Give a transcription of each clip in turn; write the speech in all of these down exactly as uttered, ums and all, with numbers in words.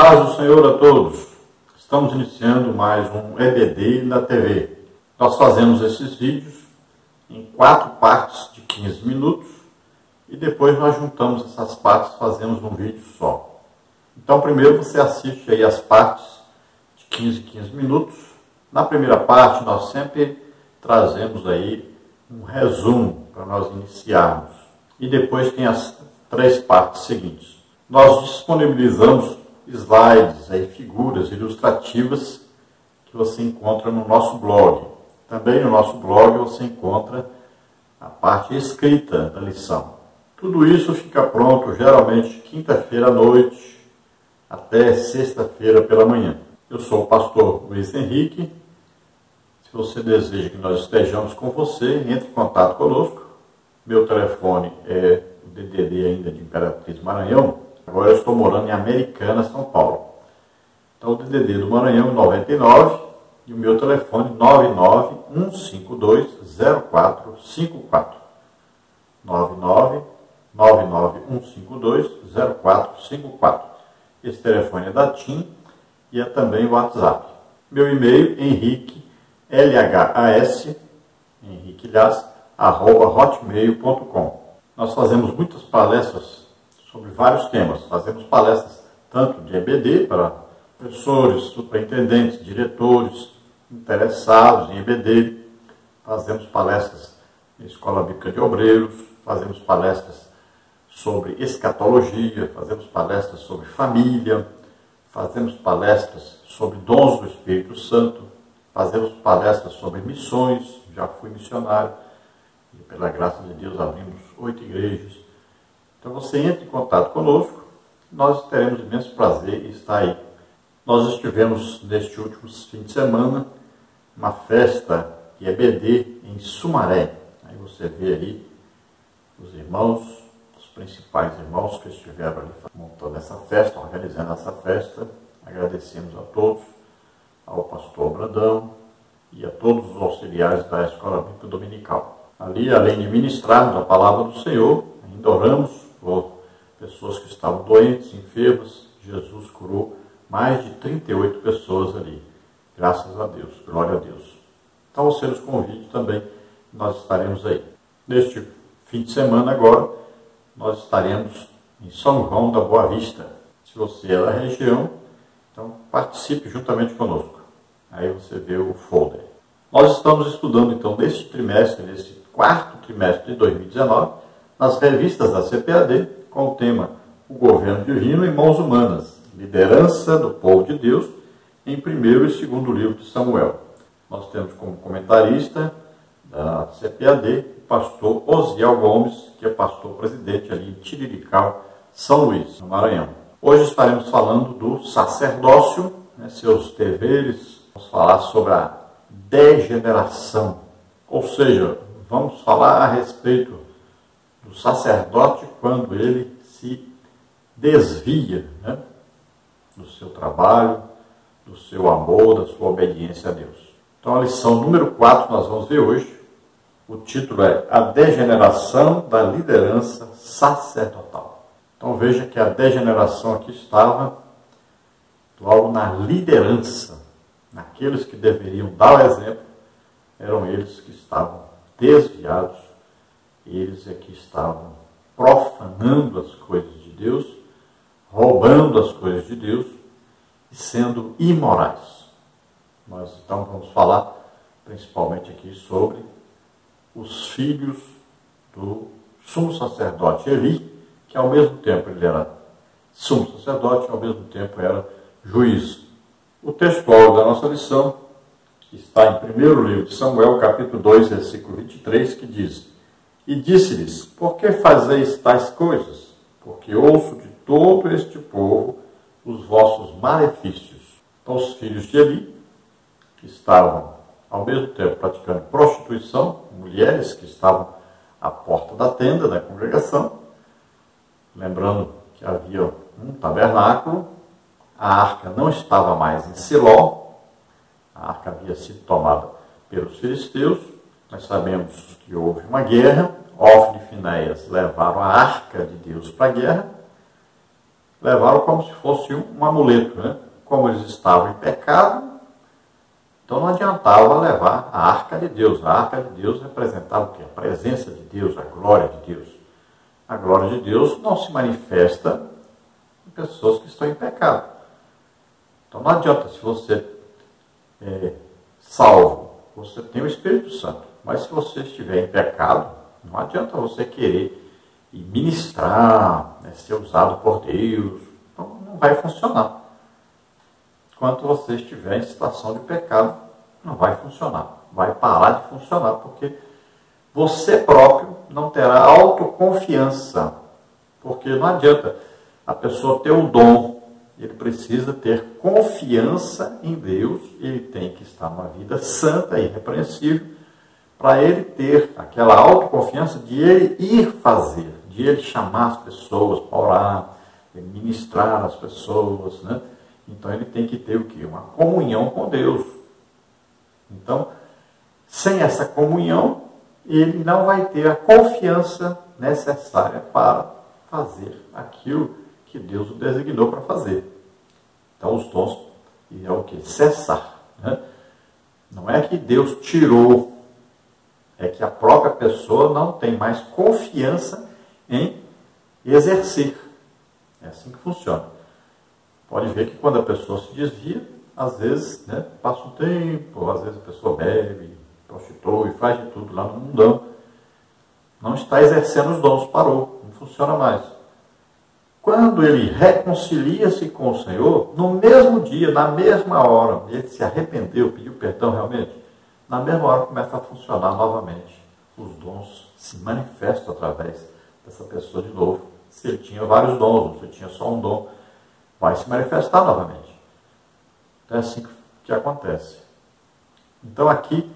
paz do Senhor a todos. Estamos iniciando mais um E B D na T V. Nós fazemos esses vídeos em quatro partes de quinze minutos e depois nós juntamos essas partes e fazemos um vídeo só. Então primeiro você assiste aí as partes de quinze, quinze minutos. Na primeira parte nós sempre trazemos aí um resumo para nós iniciarmos. E depois tem as três partes seguintes. Nós disponibilizamos slides, aí, figuras ilustrativas que você encontra no nosso blog. Também no nosso blog você encontra a parte escrita da lição. Tudo isso fica pronto geralmente quinta-feira à noite até sexta-feira pela manhã. Eu sou o pastor Luiz Henrique. Se você deseja que nós estejamos com você, entre em contato conosco. Meu telefone é o D D D ainda de Imperatriz Maranhão. Agora eu estou morando em Americana, São Paulo. Então o D D D do Maranhão é noventa e nove e o meu telefone nove nove um cinco dois zero quatro cinco quatro. nove nove nove nove um cinco dois zero quatro cinco quatro. Esse telefone é da TIM e é também o WhatsApp. Meu e-mail henrique, L H A S, henrique lhas, arroba hotmail ponto com. Nós fazemos muitas palestras sobre vários temas. Fazemos palestras tanto de E B D para professores, superintendentes, diretores, interessados em E B D. Fazemos palestras na Escola Bíblica de Obreiros, fazemos palestras sobre escatologia, fazemos palestras sobre família, fazemos palestras sobre dons do Espírito Santo, fazemos palestras sobre missões. Já fui missionário e pela graça de Deus abrimos oito igrejas. Então você entra em contato conosco, nós teremos imenso prazer em estar aí. Nós estivemos neste último fim de semana uma festa de E B D em Sumaré. Aí você vê aí os irmãos, os principais irmãos que estiveram ali montando essa festa, organizando essa festa. Agradecemos a todos, ao pastor Brandão e a todos os auxiliares da Escola Bíblica Dominical. Ali, além de ministrarmos a palavra do Senhor, ainda oramos por pessoas que estavam doentes, enfermas. Jesus curou mais de trinta e oito pessoas ali. Graças a Deus, glória a Deus. Então você nos convide também, nós estaremos aí. Neste fim de semana agora, nós estaremos em São João da Boa Vista. Se você é da região, então participe juntamente conosco. Aí você vê o folder. Nós estamos estudando então neste trimestre, nesse quarto trimestre de dois mil e dezenove, nas revistas da C P A D, com o tema O Governo Divino em Mãos Humanas, Liderança do Povo de Deus, em primeiro e segundo livro de Samuel. Nós temos como comentarista da C P A D o pastor Osiel Gomes, que é pastor-presidente ali em Tirirical, São Luís, no Maranhão. Hoje estaremos falando do sacerdócio, né, seus deveres. Vamos falar sobre a degeneração, ou seja, vamos falar a respeito do sacerdote quando ele se desvia, né, do seu trabalho, do seu amor, da sua obediência a Deus. Então a lição número quatro nós vamos ver hoje. O título é A Degeneração da Liderança Sacerdotal. Então veja que a degeneração aqui estava logo na liderança. Naqueles que deveriam dar o exemplo, eram eles que estavam desviados. Eles é que estavam profanando as coisas de Deus, roubando as coisas de Deus e sendo imorais. Nós então vamos falar principalmente aqui sobre os filhos do sumo sacerdote Eli, que ao mesmo tempo ele era sumo sacerdote, ao mesmo tempo era juiz. O textual da nossa lição está em primeiro livro de Samuel, capítulo dois, versículo vinte e três, que diz: E disse-lhes, por que fazeis tais coisas? Porque ouço de todo este povo os vossos malefícios. Então os filhos de Eli, que estavam ao mesmo tempo praticando prostituição, mulheres que estavam à porta da tenda da congregação, lembrando que havia um tabernáculo, a arca não estava mais em Siló, a arca havia sido tomada pelos filisteus. Nós sabemos que houve uma guerra, Ofni e Finéias levaram a arca de Deus para a guerra, levaram como se fosse um, um amuleto, né? Como eles estavam em pecado, então não adiantava levar a arca de Deus. A arca de Deus representava o quê? A presença de Deus, a glória de Deus. A glória de Deus não se manifesta em pessoas que estão em pecado. Então não adianta, se você é salvo, você tem o Espírito Santo, mas se você estiver em pecado, não adianta você querer ministrar, né, ser usado por Deus, então não vai funcionar. Enquanto você estiver em situação de pecado, não vai funcionar, vai parar de funcionar, porque você próprio não terá autoconfiança, porque não adianta a pessoa ter o dom, ele precisa ter confiança em Deus, ele tem que estar numa vida santa e irrepreensível, para ele ter aquela autoconfiança de ele ir fazer, de ele chamar as pessoas para orar, ministrar as pessoas, né? Então ele tem que ter o quê? Uma comunhão com Deus. Então, sem essa comunhão, ele não vai ter a confiança necessária para fazer aquilo que Deus o designou para fazer. Então os dons é o quê? Cessar, né? Não é que Deus tirou, é que a própria pessoa não tem mais confiança em exercer. É assim que funciona. Pode ver que quando a pessoa se desvia, às vezes, né, passa um tempo, às vezes a pessoa bebe, prostitui, faz de tudo lá no mundão. Não está exercendo os dons, parou, não funciona mais. Quando ele reconcilia-se com o Senhor, no mesmo dia, na mesma hora, ele se arrependeu, pediu perdão realmente, na mesma hora começa a funcionar novamente. Os dons se manifestam através dessa pessoa de novo. Se ele tinha vários dons, ou se tinha só um dom, vai se manifestar novamente. Então é assim que acontece. Então aqui,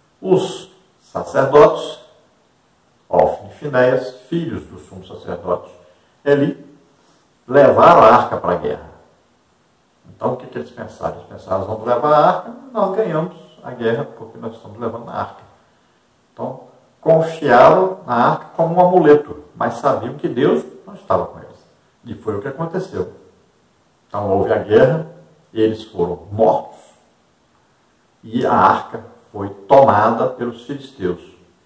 os sacerdotes, Hófni e Finéias, filhos do sumo sacerdote Eli, levaram a arca para a guerra. Então o que, que eles pensaram? Eles pensaram, vamos levar a arca, nós ganhamos a guerra porque nós estamos levando a arca. Então confiaram na arca como um amuleto, mas sabiam que Deus não estava com eles. E foi o que aconteceu. Então houve a guerra, eles foram mortos e a arca foi tomada pelos filisteus.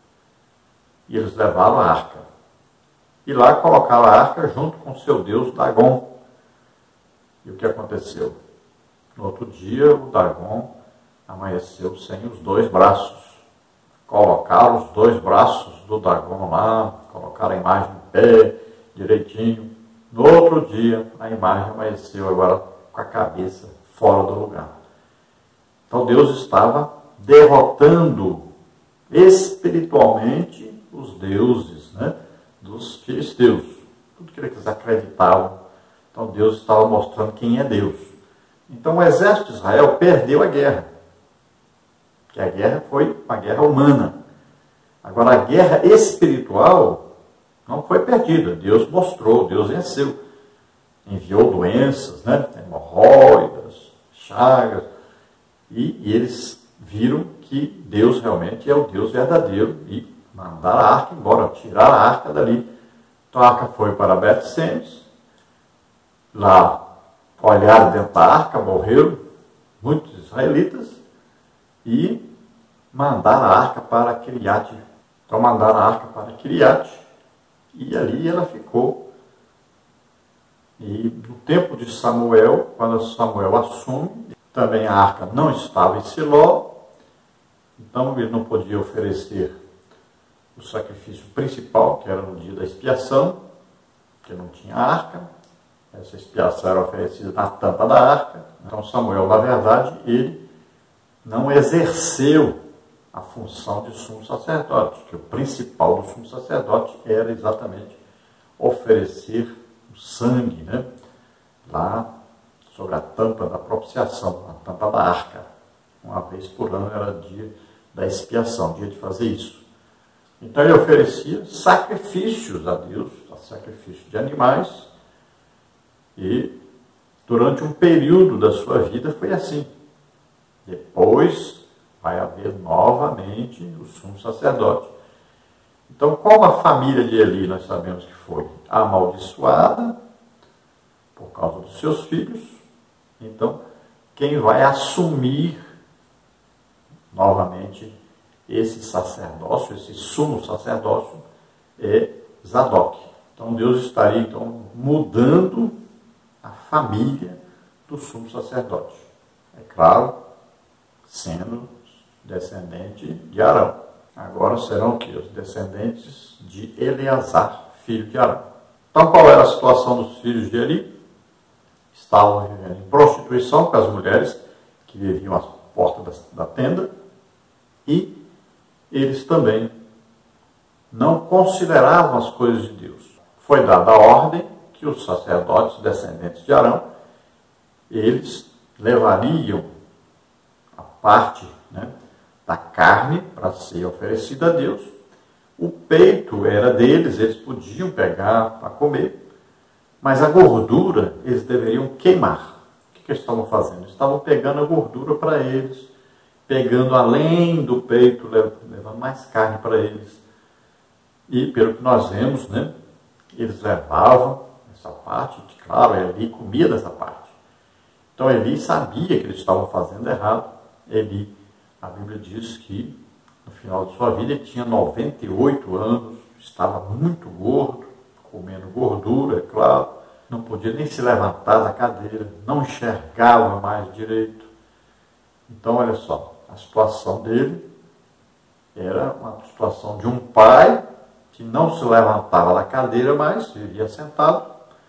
E eles levaram a arca. E lá colocaram a arca junto com seu deus Dagon. E o que aconteceu? No outro dia, o Dagon amanheceu sem os dois braços. Colocaram os dois braços do Dagon lá, colocaram a imagem em pé, direitinho. No outro dia, a imagem amanheceu agora com a cabeça fora do lugar. Então Deus estava derrotando espiritualmente os deuses, né, dos filisteus. Tudo que eles acreditavam. Então Deus estava mostrando quem é Deus. Então o exército de Israel perdeu a guerra. Que a guerra foi uma guerra humana. Agora a guerra espiritual não foi perdida. Deus mostrou, Deus venceu. Enviou doenças, né? Hemorroidas, chagas. E, e eles viram que Deus realmente é o Deus verdadeiro. E mandaram a arca embora, tiraram a arca dali. Então a arca foi para Bet-Semes. Lá olharam dentro da arca, morreram muitos israelitas. E mandaram a arca para Quiriate. Então mandaram a arca para Quiriate. E ali ela ficou. E no tempo de Samuel, quando Samuel assume, também a arca não estava em Siló, então ele não podia oferecer o sacrifício principal, que era no dia da expiação, porque não tinha arca. Essa expiação era oferecida na tampa da arca. Então Samuel, na verdade, ele não exerceu a função de sumo sacerdote, que o principal do sumo sacerdote era exatamente oferecer o sangue, né, lá sobre a tampa da propiciação, a tampa da arca. Uma vez por ano era dia da expiação, dia de fazer isso. Então ele oferecia sacrifícios a Deus, sacrifícios de animais, e durante um período da sua vida foi assim. Depois vai haver novamente o sumo sacerdote. Então, como a família de Eli, nós sabemos que foi amaldiçoada por causa dos seus filhos. Então, quem vai assumir novamente esse sacerdócio, esse sumo sacerdócio, é Zadok. Então, Deus estaria então mudando a família do sumo sacerdote. É claro, sendo descendente de Arão. Agora serão o quê? Os descendentes de Eleazar, filho de Arão. Então, qual era a situação dos filhos de Eli? Estavam vivendo em prostituição com as mulheres que viviam às portas da tenda, e eles também não consideravam as coisas de Deus. Foi dada a ordem que os sacerdotes descendentes de Arão, eles levariam a parte, né, da carne para ser oferecida a Deus. O peito era deles, eles podiam pegar para comer, mas a gordura eles deveriam queimar. O que, que eles estavam fazendo? Eles estavam pegando a gordura para eles, pegando além do peito, levando mais carne para eles. E pelo que nós vemos, né, eles levavam essa parte, que claro, Eli comia dessa parte. Então Eli sabia que eles estavam fazendo errado. Eli, a Bíblia diz que no final de sua vida ele tinha noventa e oito anos, estava muito gordo, comendo gordura, é claro, não podia nem se levantar da cadeira, não enxergava mais direito. Então, olha só, a situação dele era uma situação de um pai que não se levantava da cadeira, mas vivia sentado,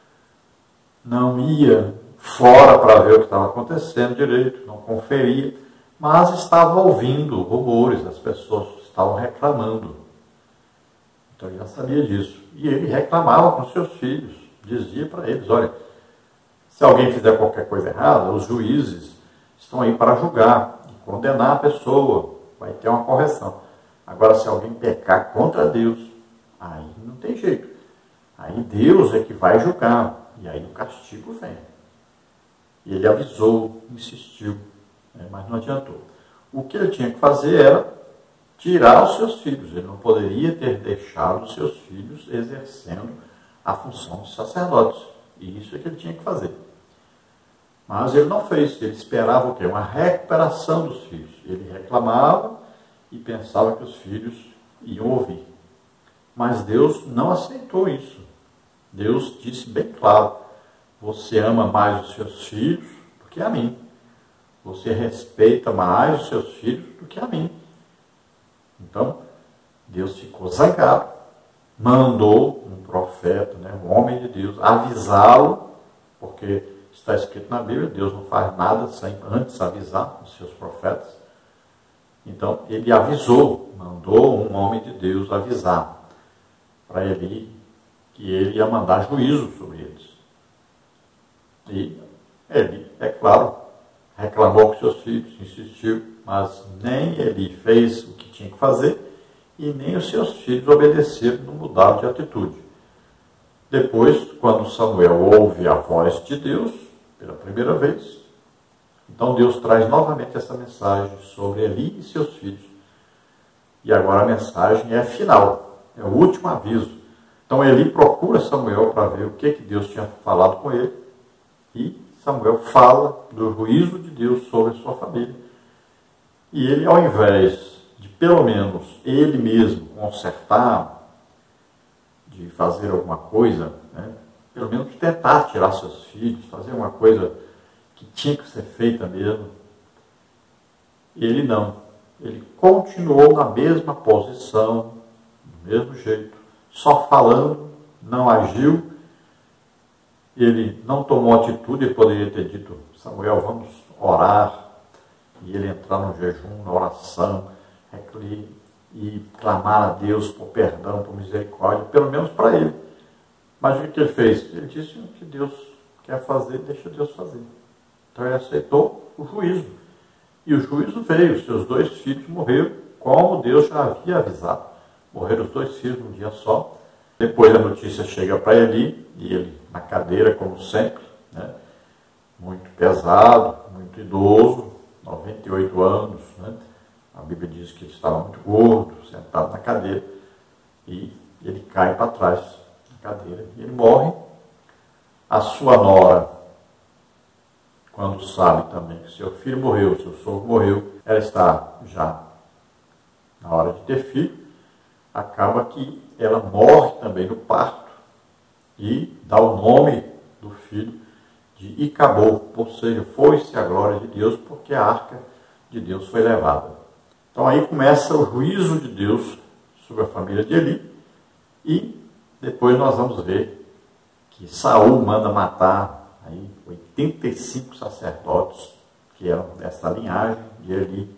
não ia fora para ver o que estava acontecendo direito, não conferia, mas estava ouvindo rumores, as pessoas estavam reclamando. Então ele já sabia disso. E ele reclamava com seus filhos, dizia para eles, olha, se alguém fizer qualquer coisa errada, os juízes estão aí para julgar e condenar a pessoa, vai ter uma correção. Agora, se alguém pecar contra Deus, aí não tem jeito. Aí Deus é que vai julgar, e aí o castigo vem. E ele avisou, insistiu, né, mas não adiantou. O que ele tinha que fazer era tirar os seus filhos. Ele não poderia ter deixado os seus filhos exercendo a função de sacerdotes. E isso é que ele tinha que fazer. Mas ele não fez. Ele esperava o quê? Uma recuperação dos filhos. Ele reclamava e pensava que os filhos iam ouvir. Mas Deus não aceitou isso. Deus disse bem claro, você ama mais os seus filhos do que a mim. Você respeita mais os seus filhos do que a mim. Então, Deus ficou zangado, mandou um profeta, né, um homem de Deus, avisá-lo, porque está escrito na Bíblia, Deus não faz nada sem antes avisar os seus profetas. Então, ele avisou, mandou um homem de Deus avisar para ele que ele ia mandar juízo sobre eles. E ele, é claro, reclamou com seus filhos, insistiu, mas nem ele fez o que tinha que fazer e nem os seus filhos obedeceram, não mudaram de atitude. Depois, quando Samuel ouve a voz de Deus, pela primeira vez, então Deus traz novamente essa mensagem sobre Eli e seus filhos. E agora a mensagem é final, é o último aviso. Então Eli procura Samuel para ver o que, que Deus tinha falado com ele, e Samuel fala do juízo de Deus sobre a sua família. E ele, ao invés de, pelo menos, ele mesmo consertar, de fazer alguma coisa, né, pelo menos tentar tirar seus filhos, fazer uma coisa que tinha que ser feita mesmo, ele não. Ele continuou na mesma posição, do mesmo jeito, só falando, não agiu. Ele não tomou atitude, ele poderia ter dito, Samuel, vamos orar, e ele entrar no jejum, na oração, e clamar a Deus por perdão, por misericórdia, pelo menos para ele. Mas o que ele fez? Ele disse o que Deus quer fazer, deixa Deus fazer. Então ele aceitou o juízo. E o juízo veio, os seus dois filhos morreram, como Deus já havia avisado. Morreram os dois filhos num dia só. Depois a notícia chega para Eli, e ele na cadeira, como sempre, né? Muito pesado, muito idoso, noventa e oito anos, né? A Bíblia diz que ele estava muito gordo, sentado na cadeira, e ele cai para trás da cadeira, e ele morre. A sua nora, quando sabe também que seu filho morreu, seu sogro morreu, ela está já na hora de ter filho, acaba que ela morre também no parto e dá o nome do filho de Icabô, ou seja, foi-se a glória de Deus porque a arca de Deus foi levada. Então aí começa o juízo de Deus sobre a família de Eli e depois nós vamos ver que Saul manda matar aí oitenta e cinco sacerdotes que eram dessa linhagem de Eli.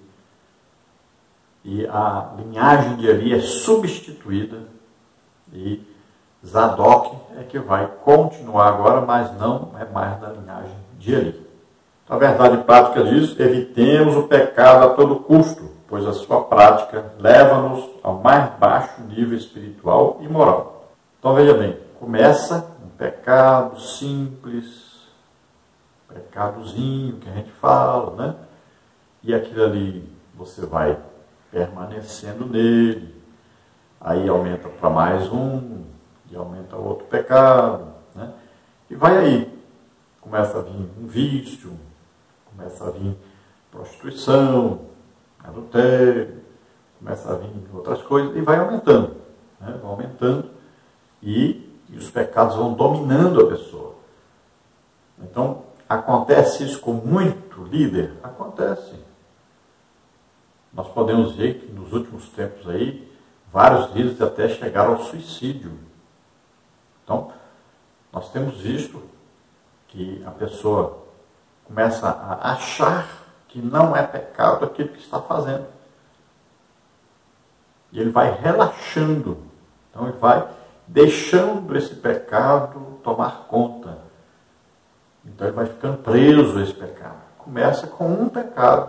E a linhagem de Eli é substituída e Zadok é que vai continuar agora, mas não é mais da linhagem de Eli. A verdade prática diz: evitemos o pecado a todo custo, pois a sua prática leva-nos ao mais baixo nível espiritual e moral. Então veja bem, começa um pecado simples, pecadozinho que a gente fala, né? E aquilo ali você vai permanecendo nele, aí aumenta para mais um, e aumenta outro pecado, né? E vai aí, começa a vir um vício, começa a vir prostituição, adultério, começa a vir outras coisas, e vai aumentando, né? Vai aumentando, e, e os pecados vão dominando a pessoa. Então, acontece isso com muito líder? Acontece. Nós podemos ver que nos últimos tempos aí, vários líderes até chegaram ao suicídio. Então, nós temos visto que a pessoa começa a achar que não é pecado aquilo que está fazendo. E ele vai relaxando. Então, ele vai deixando esse pecado tomar conta. Então, ele vai ficando preso a esse pecado. Começa com um pecado.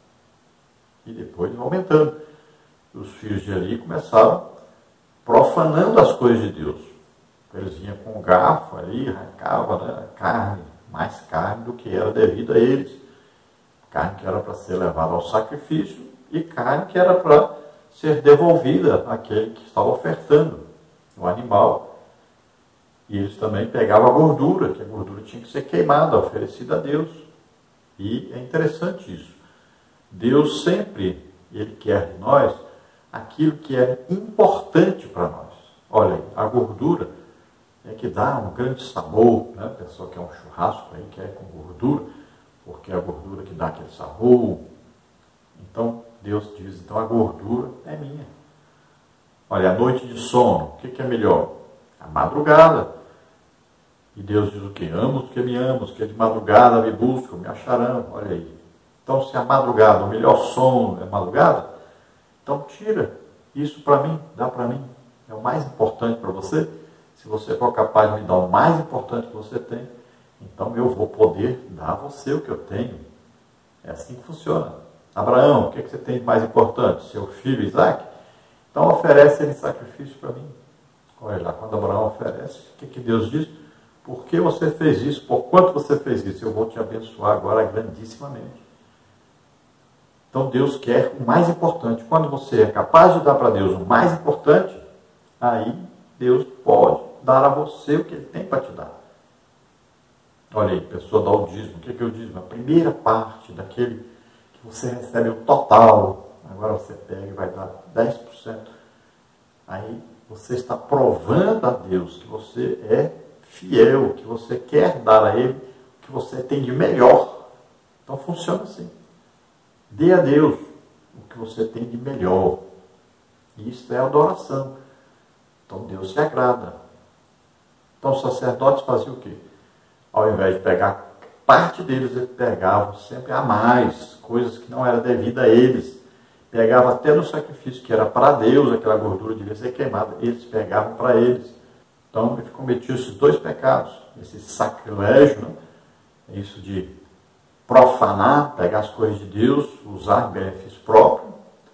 E depois vai aumentando. Os filhos de Eli começaram profanando as coisas de Deus. Eles vinham com um garfo ali, arrancavam, né, carne, mais carne do que era devido a eles. Carne que era para ser levada ao sacrifício e carne que era para ser devolvida àquele que estava ofertando o animal. E eles também pegavam a gordura, que a gordura tinha que ser queimada, oferecida a Deus. E é interessante isso. Deus sempre, Ele quer de nós aquilo que é importante para nós. Olha, a gordura é que dá um grande sabor, né? A pessoa quer um churrasco aí, quer com gordura, porque é a gordura que dá aquele sabor. Então, Deus diz, então a gordura é minha. Olha, a noite de sono, o que, que é melhor? A madrugada. E Deus diz o que? Amo os que me amam, os que de madrugada me buscam, me acharão. Olha aí. Então, se a madrugada, o melhor sono é madrugada, então tira isso para mim, dá para mim. É o mais importante para você. Se você for capaz de me dar o mais importante que você tem, então eu vou poder dar a você o que eu tenho. É assim que funciona. Abraão, o que, é que você tem de mais importante? Seu filho Isaac? Então oferece ele sacrifício para mim. Olha lá, quando Abraão oferece, o que, que Deus diz? Por que você fez isso? Por quanto você fez isso? Eu vou te abençoar agora grandissimamente. Então Deus quer o mais importante. Quando você é capaz de dar para Deus o mais importante, aí Deus pode dar a você o que Ele tem para te dar. Olha aí, pessoa dá o dízimo. O que é, que é o dízimo? A primeira parte daquele que você recebe o total. Agora você pega e vai dar dez por cento. Aí você está provando a Deus que você é fiel, que você quer dar a Ele o que você tem de melhor. Então funciona assim. Dê a Deus o que você tem de melhor. Isso é adoração. Então Deus se agrada. Então os sacerdotes faziam o quê? Ao invés de pegar parte deles, eles pegavam sempre a mais, coisas que não eram devidas a eles. Pegavam até no sacrifício que era para Deus, aquela gordura devia ser queimada, eles pegavam para eles. Então eles cometiam esses dois pecados, esse sacrilégio, né? Isso de profanar, pegar as coisas de Deus, usar em benefício próprio,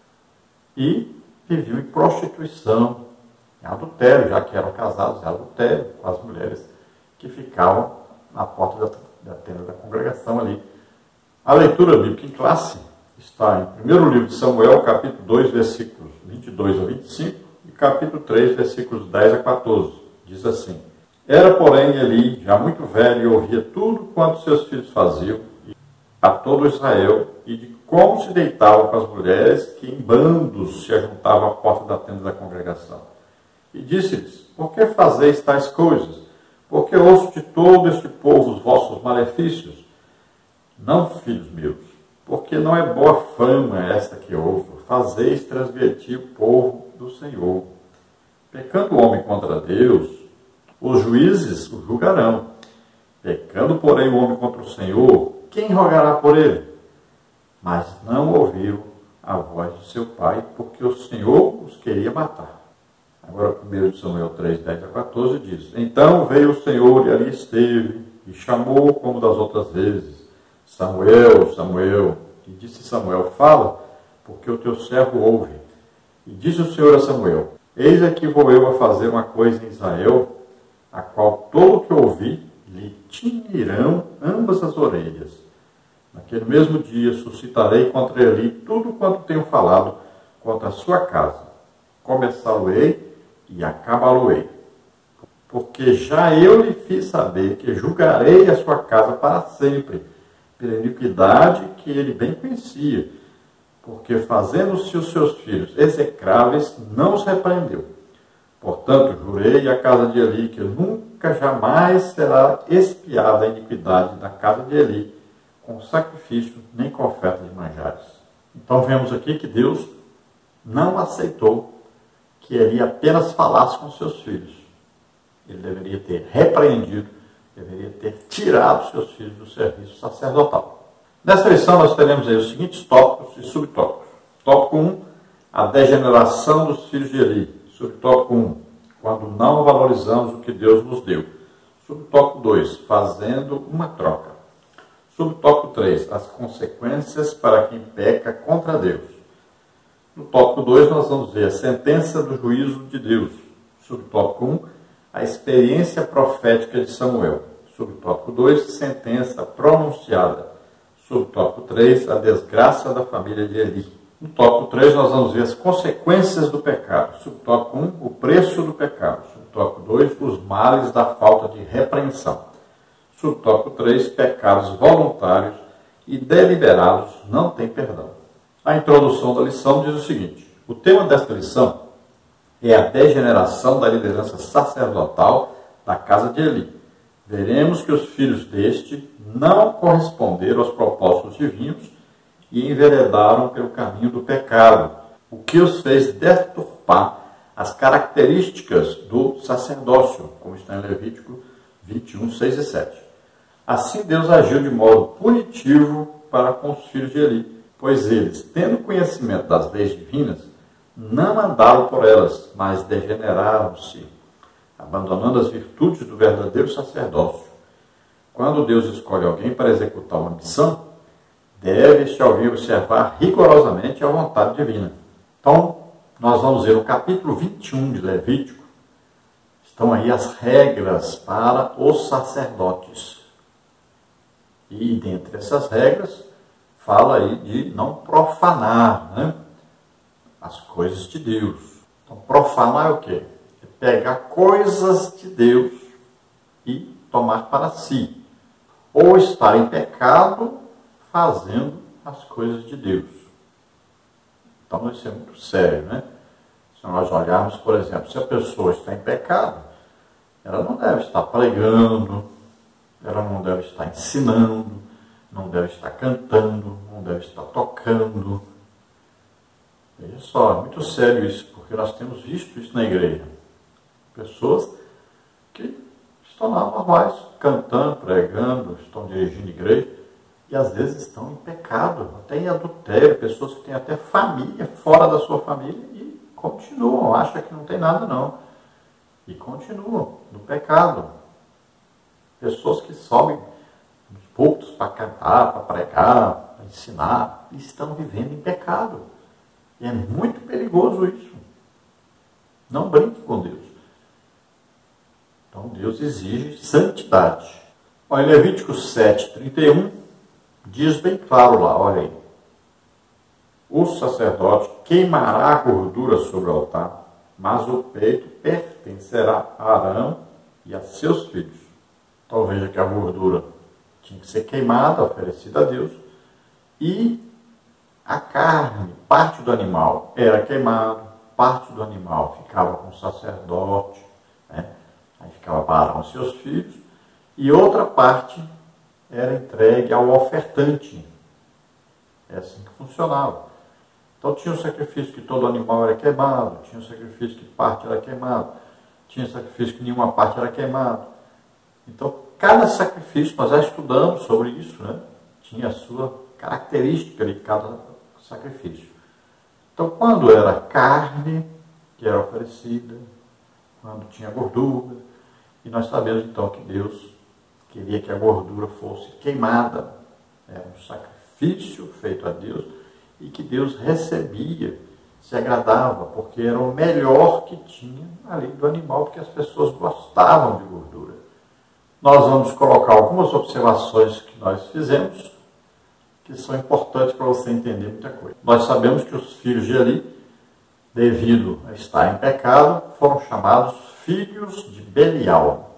e viviam em prostituição, em adultério, já que eram casados em adultério com as mulheres que ficavam na porta da, da tenda da congregação ali. A leitura bíblica em classe está em primeiro livro de Samuel, capítulo dois, versículos vinte e dois a vinte e cinco, e capítulo três, versículos dez a quatorze. Diz assim: Era, porém, Eli já muito velho e ouvia tudo quanto seus filhos faziam a todo Israel, e de como se deitavam com as mulheres que em bandos se ajuntavam à porta da tenda da congregação. E disse-lhes: por que fazeis tais coisas? Porque ouço de todo este povo os vossos malefícios? Não, filhos meus, porque não é boa fama esta que ouço. Fazeis transgredir o povo do Senhor. Pecando o homem contra Deus, os juízes o julgarão. Pecando, porém, o homem contra o Senhor, quem rogará por ele? Mas não ouviu a voz de seu pai, porque o Senhor os queria matar. Agora, primeiro Samuel três, dez a quatorze diz: então veio o Senhor e ali esteve, e chamou como das outras vezes: Samuel, Samuel. E disse Samuel: fala, porque o teu servo ouve. E disse o Senhor a Samuel: eis aqui vou eu a fazer uma coisa em Israel, a qual todo o que ouvi lhe tinirão ambas as orelhas. Naquele mesmo dia suscitarei contra ele tudo quanto tenho falado contra a sua casa. Começá-lo-ei e acabá-lo-ei. Porque já eu lhe fiz saber que julgarei a sua casa para sempre, pela iniquidade que ele bem conhecia, porque fazendo-se os seus filhos execráveis, não os repreendeu. Portanto, jurei à casa de Eli que nunca jamais será expiada a iniquidade da casa de Eli, com sacrifício, nem com oferta de manjares. Então vemos aqui que Deus não aceitou que Eli apenas falasse com seus filhos. Ele deveria ter repreendido, deveria ter tirado seus filhos do serviço sacerdotal. Nesta lição nós teremos aí os seguintes tópicos e subtópicos. Tópico um, a degeneração dos filhos de Eli. Subtópico um, quando não valorizamos o que Deus nos deu. Subtópico dois, fazendo uma troca. Subtópico três, as consequências para quem peca contra Deus. No tópico dois, nós vamos ver a sentença do juízo de Deus. Subtópico um, a experiência profética de Samuel. Subtópico dois, sentença pronunciada. Subtópico três, a desgraça da família de Eli. No tópico três, nós vamos ver as consequências do pecado. Subtópico um, o preço do pecado. Subtópico dois, os males da falta de repreensão. Subtópico três, pecados voluntários e deliberados não têm perdão. A introdução da lição diz o seguinte: o tema desta lição é a degeneração da liderança sacerdotal da casa de Eli. Veremos que os filhos deste não corresponderam aos propósitos divinos e enveredaram pelo caminho do pecado, o que os fez deturpar as características do sacerdócio, como está em Levítico vinte e um, seis e sete. Assim Deus agiu de modo punitivo para com os filhos de Eli, pois eles, tendo conhecimento das leis divinas, não andaram por elas, mas degeneraram-se, abandonando as virtudes do verdadeiro sacerdócio. Quando Deus escolhe alguém para executar uma missão, deve este alguém observar rigorosamente a vontade divina. Então, nós vamos ver no capítulo vinte e um de Levítico, estão aí as regras para os sacerdotes. E dentre essas regras, fala aí de não profanar, né, as coisas de Deus. Então, profanar é o quê? É pegar coisas de Deus e tomar para si. Ou estar em pecado fazendo as coisas de Deus. Então, isso é muito sério, né? Se nós olharmos, por exemplo, se a pessoa está em pecado, ela não deve estar pregando, ela não deve estar ensinando, não deve estar cantando, não deve estar tocando. Veja só, é muito sério isso, porque nós temos visto isso na igreja. Pessoas que estão lá normais, cantando, pregando, estão dirigindo a igreja, e às vezes estão em pecado, até em adultério, pessoas que têm até família fora da sua família e continuam, acham que não tem nada não. E continuam no pecado. Pessoas que sobem nos púlpitos para cantar, para pregar, para ensinar, e estão vivendo em pecado. E é muito perigoso isso. Não brinque com Deus. Então Deus exige santidade. Olha, em Levítico sete, trinta e um, diz bem claro lá, olha aí. O sacerdote queimará a gordura sobre o altar, mas o peito pertencerá a Arão e a seus filhos. Então veja que a gordura tinha que ser queimada, oferecida a Deus, e a carne, parte do animal, era queimado, parte do animal ficava com o sacerdote, né? Aí ficava para Arão e seus filhos, e outra parte era entregue ao ofertante. É assim que funcionava. Então tinha o sacrifício que todo animal era queimado, tinha o sacrifício que parte era queimado, tinha o sacrifício que nenhuma parte era queimado. Então cada sacrifício, nós já estudamos sobre isso, né? Tinha a sua característica de cada sacrifício. Então quando era carne que era oferecida, quando tinha gordura, e nós sabemos então que Deus queria que a gordura fosse queimada, era um sacrifício feito a Deus, e que Deus recebia, se agradava, porque era o melhor que tinha ali do animal, porque as pessoas gostavam de gordura. Nós vamos colocar algumas observações que nós fizemos, que são importantes para você entender muita coisa. Nós sabemos que os filhos de Eli, devido a estar em pecado, foram chamados filhos de Belial.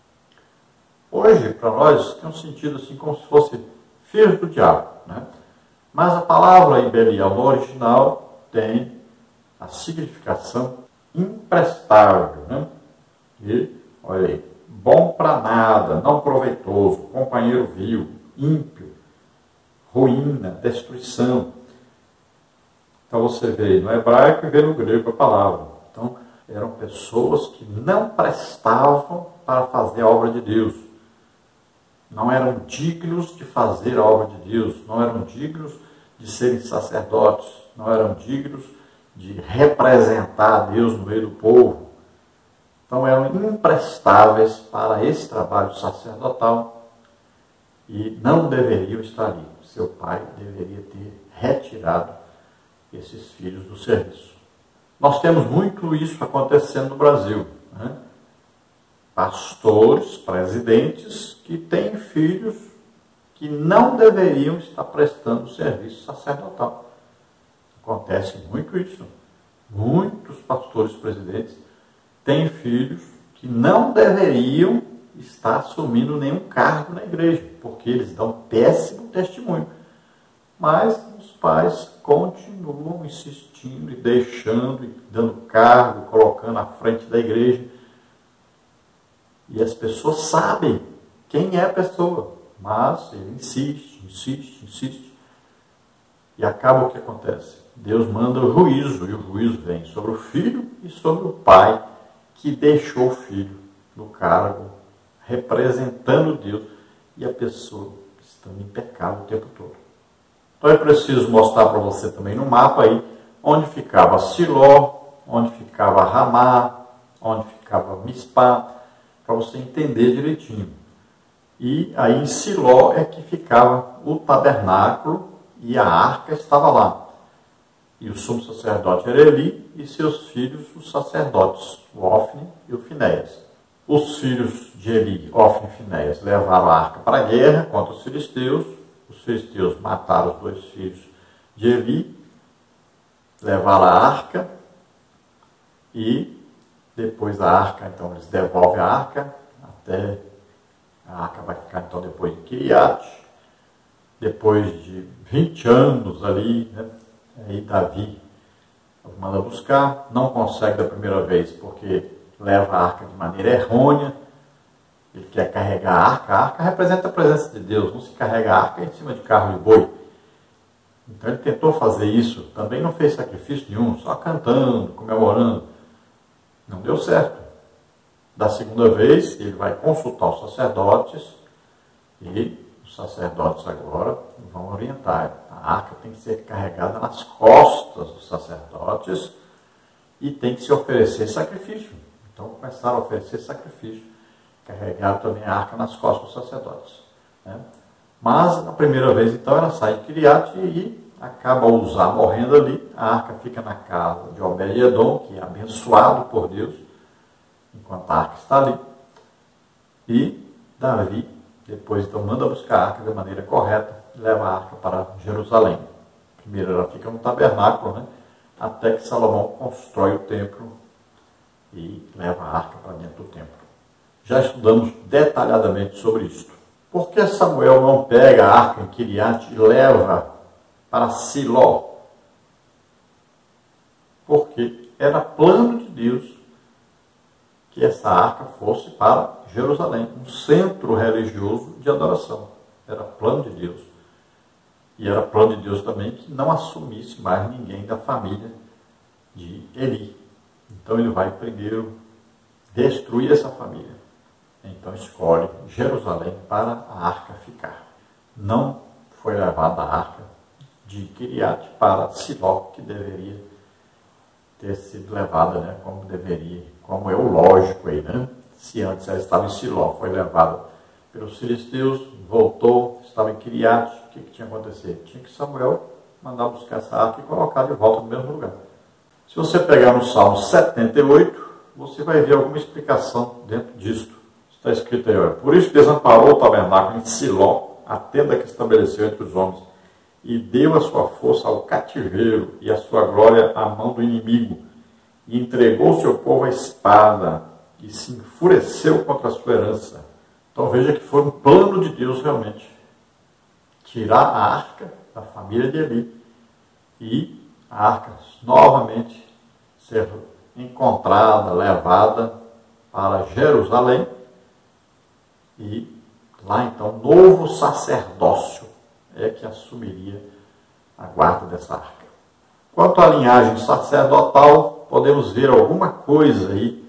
Hoje, para nós, tem um sentido assim como se fosse filhos do diabo, né? Mas a palavra em Belial, no original, tem a significação imprestável, né? E, olha aí, bom para nada, não proveitoso, companheiro vil, ímpio, ruína, destruição. Então você vê no hebraico e vê no grego a palavra. Então eram pessoas que não prestavam para fazer a obra de Deus. Não eram dignos de fazer a obra de Deus, não eram dignos de serem sacerdotes, não eram dignos de representar a Deus no meio do povo. Então eram imprestáveis para esse trabalho sacerdotal e não deveriam estar ali. Seu pai deveria ter retirado esses filhos do serviço. Nós temos muito isso acontecendo no Brasil, né? Pastores, presidentes que têm filhos que não deveriam estar prestando serviço sacerdotal. Acontece muito isso. Muitos pastores, presidentes têm filhos que não deveriam estar assumindo nenhum cargo na igreja, porque eles dão péssimo testemunho. Mas os pais continuam insistindo e deixando, e dando cargo, colocando à frente da igreja. E as pessoas sabem quem é a pessoa, mas ele insiste, insiste, insiste. E acaba o que acontece? Deus manda o juízo, e o juízo vem sobre o filho e sobre o pai que deixou o filho no cargo, representando Deus, e a pessoa estando em pecado o tempo todo. Então é preciso mostrar para você também no mapa aí, onde ficava Siló, onde ficava Ramá, onde ficava Mispá, para você entender direitinho. E aí em Siló é que ficava o tabernáculo e a arca estava lá. E o sumo sacerdote era Eli e seus filhos, os sacerdotes, o Ofni e o Finéias. Os filhos de Eli, Ofni e Finéias, levaram a arca para a guerra contra os filisteus. Os filisteus mataram os dois filhos de Eli, levaram a arca e depois a arca, então eles devolvem a arca, até a arca vai ficar então depois de Kiriat, depois de vinte anos ali, né? Aí Davi manda buscar, não consegue da primeira vez porque leva a arca de maneira errônea, ele quer carregar a arca, a arca representa a presença de Deus, não se carrega a arca em cima de carro de boi. Então ele tentou fazer isso, também não fez sacrifício nenhum, só cantando, comemorando. Não deu certo. Da segunda vez, ele vai consultar os sacerdotes e os sacerdotes agora vão orientar. A arca tem que ser carregada nas costas dos sacerdotes e tem que se oferecer sacrifício. Então começaram a oferecer sacrifício, carregaram também a arca nas costas dos sacerdotes, né? Mas na primeira vez então ela sai de Kiriat e acaba Uzá morrendo ali, a arca fica na casa de Obed-edom, que é abençoado por Deus, enquanto a arca está ali. E Davi, depois então, manda buscar a arca de maneira correta e leva a arca para Jerusalém. Primeiro ela fica no tabernáculo, né? Até que Salomão constrói o templo e leva a arca para dentro do templo. Já estudamos detalhadamente sobre isso. Por que Samuel não pega a arca em Quiriate e leva para Siló? Porque era plano de Deus que essa arca fosse para Jerusalém, um centro religioso de adoração. Era plano de Deus. E era plano de Deus também que não assumisse mais ninguém da família de Eli. Então ele vai primeiro destruir essa família. Então escolhe Jerusalém para a arca ficar. Não foi levada a arca de Quiriate para Siló, que deveria ter sido levada, né, como deveria, como é o lógico aí, né? Se antes ela estava em Siló, foi levada pelos filisteus, voltou, estava em Quiriate, o que, que tinha acontecido? Tinha que Samuel mandar buscar essa arca e colocar de volta no mesmo lugar. Se você pegar no Salmo setenta e oito, você vai ver alguma explicação dentro disto. Está escrito aí, olha, por isso desamparou o tabernáculo em Siló, a tenda que estabeleceu entre os homens, e deu a sua força ao cativeiro e a sua glória à mão do inimigo, e entregou o seu povo à espada, e se enfureceu contra a sua herança. Então veja que foi um plano de Deus realmente, tirar a arca da família de Eli, e a arca novamente ser encontrada, levada para Jerusalém, e lá então novo sacerdócio é que assumiria a guarda dessa arca. Quanto à linhagem sacerdotal, podemos ver alguma coisa aí.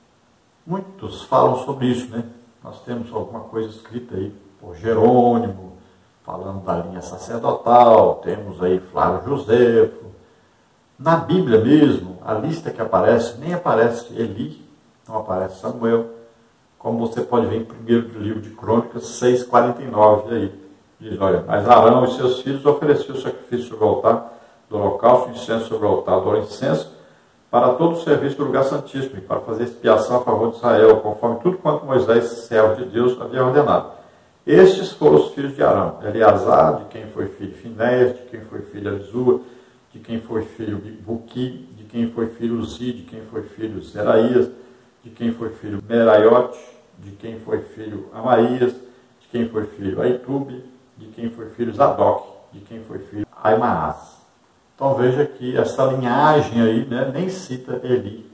Muitos falam sobre isso, né? Nós temos alguma coisa escrita aí por Jerônimo, falando da linha sacerdotal, temos aí Flávio Josefo. Na Bíblia mesmo, a lista que aparece, nem aparece Eli, não aparece Samuel, como você pode ver em primeiro livro de Crônicas seis, quarenta e nove, aí. Diz, olha, mas Arão e seus filhos ofereciam o sacrifício sobre o altar do holocausto, o incenso sobre o altar do incenso, para todo o serviço do lugar santíssimo, e para fazer expiação a favor de Israel, conforme tudo quanto Moisés, servo de Deus, havia ordenado. Estes foram os filhos de Arão: Eleazar, de quem foi filho Finéias, de quem foi filho Abisua, de quem foi filho Buqui, de quem foi filho Uzi, de quem foi filho Zeraías, de quem foi filho Meraiote, de quem foi filho Amarias, de quem foi filho Aitube, de quem foi filho Zadok, de quem foi filho Aimaas. Então veja que essa linhagem aí, né, nem cita Eli,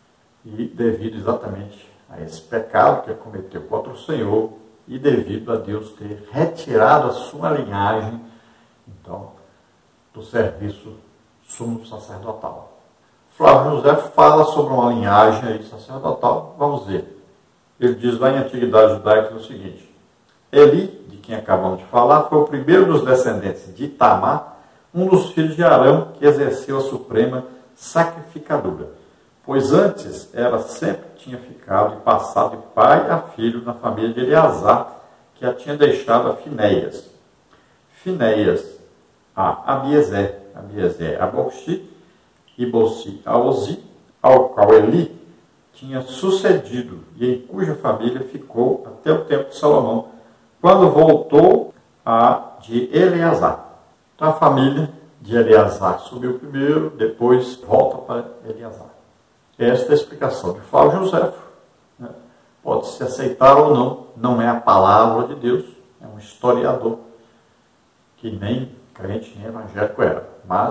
e devido exatamente a esse pecado que ele cometeu contra o Senhor, e devido a Deus ter retirado a sua linhagem, então, do serviço sumo sacerdotal. Flávio José fala sobre uma linhagem aí sacerdotal. Vamos ver. Ele diz lá em Antiguidade Judaica o seguinte: Eli, de quem acabamos de falar, foi o primeiro dos descendentes de Itamar, um dos filhos de Arão, que exerceu a suprema sacrificadura, pois antes era sempre tinha ficado e passado de pai a filho na família de Eleazar, que a tinha deixado a Finéias. Finéias a Abiezer, Abiezer a Boxi, e Boxi a Ozi, ao qual Eli tinha sucedido, e em cuja família ficou até o tempo de Salomão, quando voltou a de Eleazar. Então a família de Eleazar subiu primeiro, depois volta para Eleazar. Esta é a explicação de Flávio Josefo. Né? Pode-se aceitar ou não, não é a palavra de Deus, é um historiador, que nem crente nem evangélico era, mas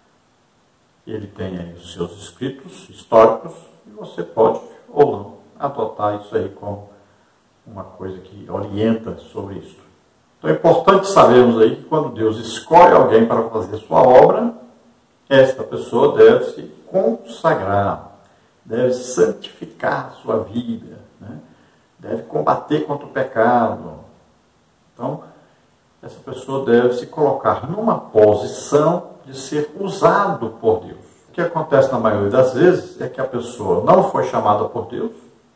ele tem aí os seus escritos históricos, e você pode ou não adotar isso aí como uma coisa que orienta sobre isso. Então é importante sabermos aí que quando Deus escolhe alguém para fazer sua obra, esta pessoa deve se consagrar, deve santificar a sua vida, né? Deve combater contra o pecado. Então, essa pessoa deve se colocar numa posição de ser usado por Deus. O que acontece na maioria das vezes é que a pessoa não foi chamada por Deus,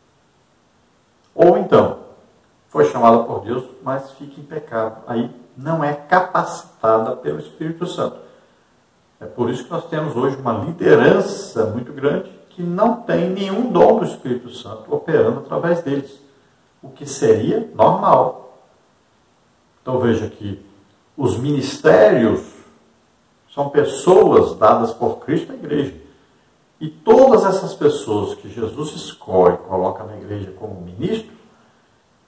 ou então foi chamada por Deus, mas fica em pecado. Aí não é capacitada pelo Espírito Santo. É por isso que nós temos hoje uma liderança muito grande que não tem nenhum dom do Espírito Santo operando através deles, o que seria normal. Então veja que os ministérios são pessoas dadas por Cristo à igreja. E todas essas pessoas que Jesus escolhe e coloca na igreja como ministros,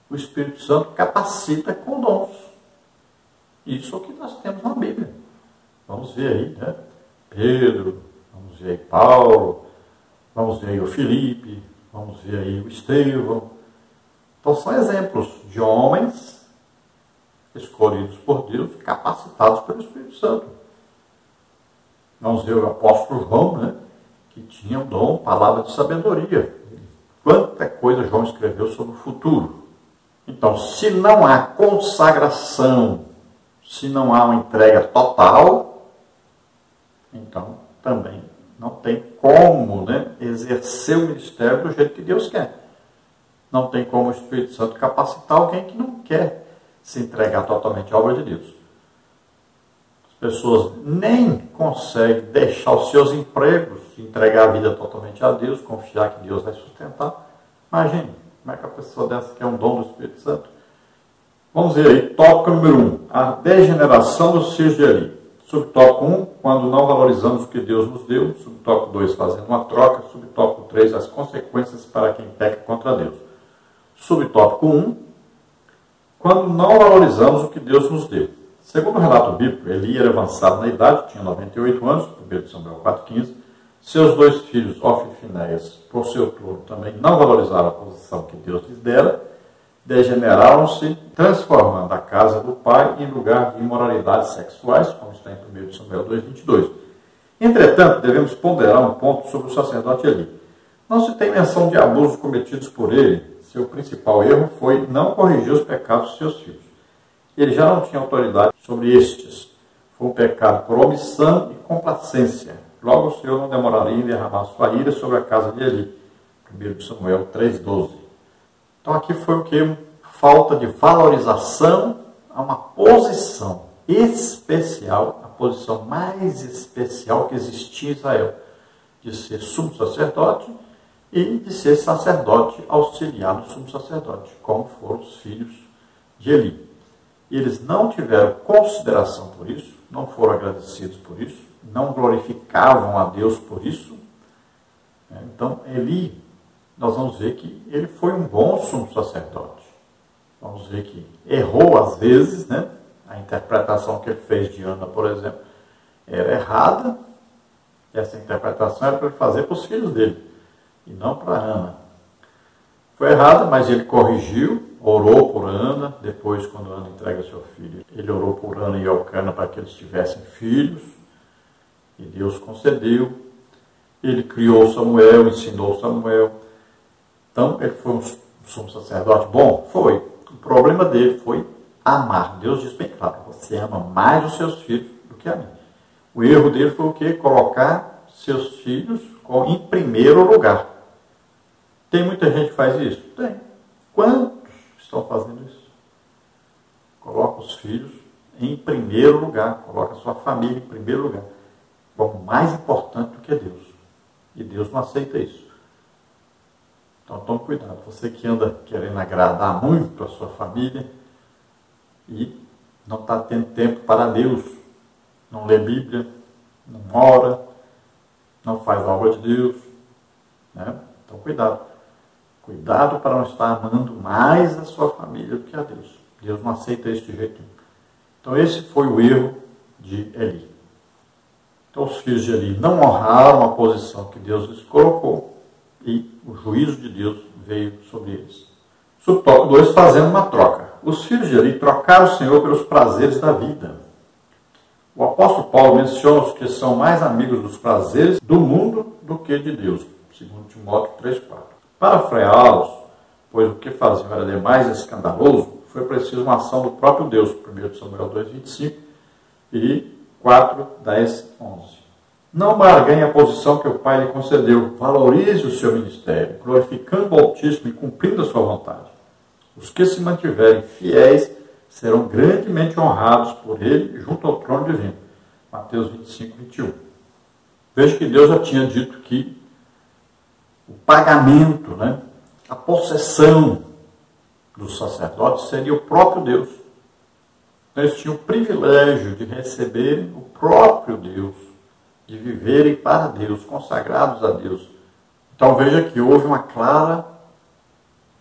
o Espírito Santo capacita com dons. Isso é o que nós temos na Bíblia. Vamos ver aí, né? Pedro, vamos ver aí Paulo, vamos ver aí o Filipe, vamos ver aí o Estevão. Então são exemplos de homens escolhidos por Deus, capacitados pelo Espírito Santo. Vamos ver o apóstolo João, né? Que tinha o dom, palavra de sabedoria. Quanta coisa João escreveu sobre o futuro. Então, se não há consagração, se não há uma entrega total, então também não tem como, né, exercer o ministério do jeito que Deus quer. Não tem como o Espírito Santo capacitar alguém que não quer se entregar totalmente à obra de Deus. As pessoas nem conseguem deixar os seus empregos, entregar a vida totalmente a Deus, confiar que Deus vai sustentar. Imagine, como é que a pessoa dessa quer um dom do Espírito Santo? Vamos ver aí, tópico número um, a degeneração dos filhos de Eli. Subtópico um, quando não valorizamos o que Deus nos deu. Subtópico dois, fazendo uma troca. Subtópico três, as consequências para quem peca contra Deus. Subtópico um, quando não valorizamos o que Deus nos deu. Segundo o relato bíblico, Eli era avançado na idade, tinha noventa e oito anos, primeiro de Samuel quatro, quinze. Seus dois filhos, Ofni e Finéias, por seu trono, também não valorizaram a posição que Deus lhes dera, degeneraram-se, transformando a casa do pai em lugar de imoralidades sexuais, como está em primeiro de Samuel dois, vinte e dois. Entretanto, devemos ponderar um ponto sobre o sacerdote Eli. Não se tem menção de abusos cometidos por ele. Seu principal erro foi não corrigir os pecados de seus filhos. Ele já não tinha autoridade sobre estes. Foi um pecado por omissão e complacência. Logo, o Senhor não demoraria em derramar sua ira sobre a casa de Eli. primeiro de Samuel três, doze. Então aqui foi o que? Falta de valorização a uma posição especial, a posição mais especial que existia em Israel, de ser sumo sacerdote e de ser sacerdote auxiliar do sumo sacerdote, como foram os filhos de Eli. Eles não tiveram consideração por isso, não foram agradecidos por isso, não glorificavam a Deus por isso. Então, Eli, nós vamos ver que ele foi um bom sumo sacerdote. Vamos ver que errou às vezes, né? A interpretação que ele fez de Ana, por exemplo, era errada. Essa interpretação era para ele fazer para os filhos dele, e não para Ana. Foi errada, mas ele corrigiu, orou por Ana. Depois, quando Ana entrega seu filho, ele orou por Ana e Elcana para que eles tivessem filhos, e Deus concedeu. Ele criou Samuel, ensinou Samuel. Então, ele foi um sumo sacerdote bom? Foi. O problema dele foi amar. Deus diz bem claro, você ama mais os seus filhos do que a mim. O erro dele foi o quê? Colocar seus filhos em primeiro lugar. Tem muita gente que faz isso? Tem. Quantos estão fazendo isso? Coloca os filhos em primeiro lugar. Coloca a sua família em primeiro lugar. Como mais importante do que Deus. E Deus não aceita isso. Então tome cuidado. Você que anda querendo agradar muito a sua família e não está tendo tempo para Deus. Não lê Bíblia, não ora, não faz a obra de Deus. Né? Então cuidado. Cuidado para não estar amando mais a sua família do que a Deus. Deus não aceita isso de jeito nenhum. Então esse foi o erro de Eli. Então os filhos de Eli não honraram a posição que Deus lhes colocou e o juízo de Deus veio sobre eles. Subtópico dois, fazendo uma troca. Os filhos de Eli trocaram o Senhor pelos prazeres da vida. O apóstolo Paulo menciona os que são mais amigos dos prazeres do mundo do que de Deus. segundo Timóteo três, quatro. Para freá-los, pois o que faziam era demais escandaloso, foi preciso uma ação do próprio Deus. primeiro Samuel dois, vinte e cinco e quatro, dez, onze. Não barganhe a posição que o Pai lhe concedeu. Valorize o seu ministério, glorificando o Altíssimo e cumprindo a sua vontade. Os que se mantiverem fiéis serão grandemente honrados por ele junto ao trono divino. Mateus vinte e cinco, vinte e um. Veja que Deus já tinha dito que o pagamento, né, a possessão dos sacerdotes seria o próprio Deus. Então, eles tinham o privilégio de receberem o próprio Deus, de viverem para Deus, consagrados a Deus. Então veja que houve uma clara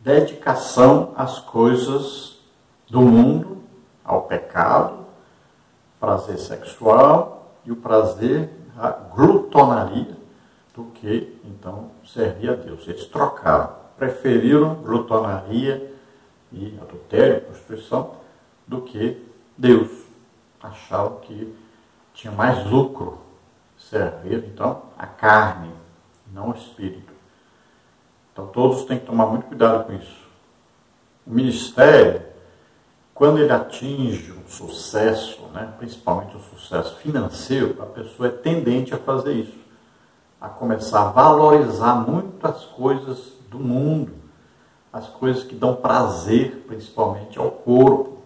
dedicação às coisas do mundo, ao pecado, prazer sexual e o prazer, a glutonaria, do que, então, servir a Deus. Eles trocaram, preferiram glutonaria e adultério, prostituição, do que Deus. Achavam que tinha mais lucro servir, então, a carne, não o espírito. Então, todos têm que tomar muito cuidado com isso. O ministério, quando ele atinge um sucesso, né, principalmente um sucesso financeiro, a pessoa é tendente a fazer isso, a começar a valorizar muito as coisas do mundo, as coisas que dão prazer, principalmente ao corpo,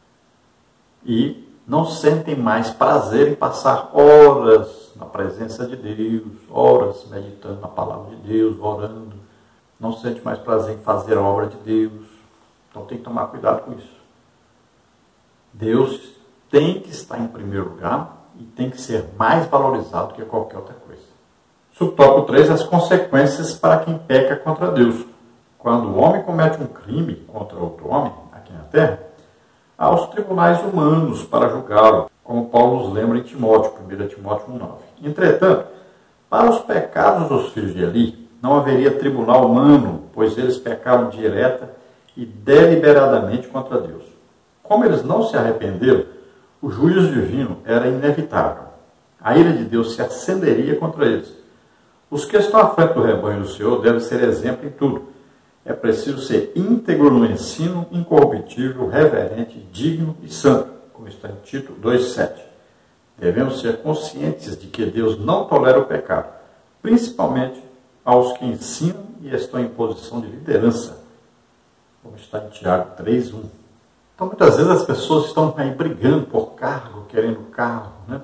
e não sentem mais prazer em passar horas na presença de Deus, horas meditando na palavra de Deus, orando, não sente mais prazer em fazer a obra de Deus. Então tem que tomar cuidado com isso. Deus tem que estar em primeiro lugar e tem que ser mais valorizado que qualquer outra coisa. Subtópico três, as consequências para quem peca contra Deus. Quando o homem comete um crime contra outro homem, aqui na terra, há os tribunais humanos para julgá-lo, como Paulo nos lembra em Timóteo, primeiro Timóteo um, nove. Entretanto, para os pecados dos filhos de Eli, não haveria tribunal humano, pois eles pecaram direta e deliberadamente contra Deus. Como eles não se arrependeram, o juízo divino era inevitável. A ira de Deus se acenderia contra eles. Os que estão à frente do rebanho do Senhor devem ser exemplo em tudo. É preciso ser íntegro no ensino, incorruptível, reverente, digno e santo, como está em Tito dois, sete. Devemos ser conscientes de que Deus não tolera o pecado, principalmente aos que ensinam e estão em posição de liderança, como está em Tiago três, um. Então, muitas vezes as pessoas estão aí brigando por cargo, querendo cargo, né?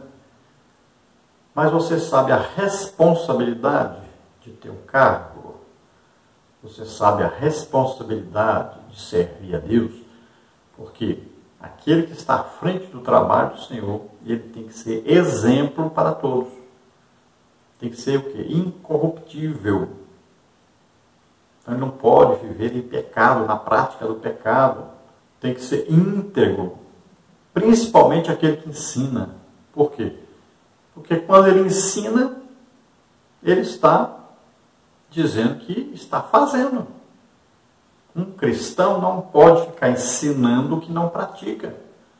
Mas você sabe a responsabilidade de ter um cargo? Você sabe a responsabilidade de servir a Deus? Porque aquele que está à frente do trabalho do Senhor, ele tem que ser exemplo para todos. Tem que ser o quê? Incorruptível. Então ele não pode viver em pecado, na prática do pecado. Tem que ser íntegro. Principalmente aquele que ensina. Por quê? Porque quando ele ensina, ele está dizendo que está fazendo. Um cristão não pode ficar ensinando o que não pratica.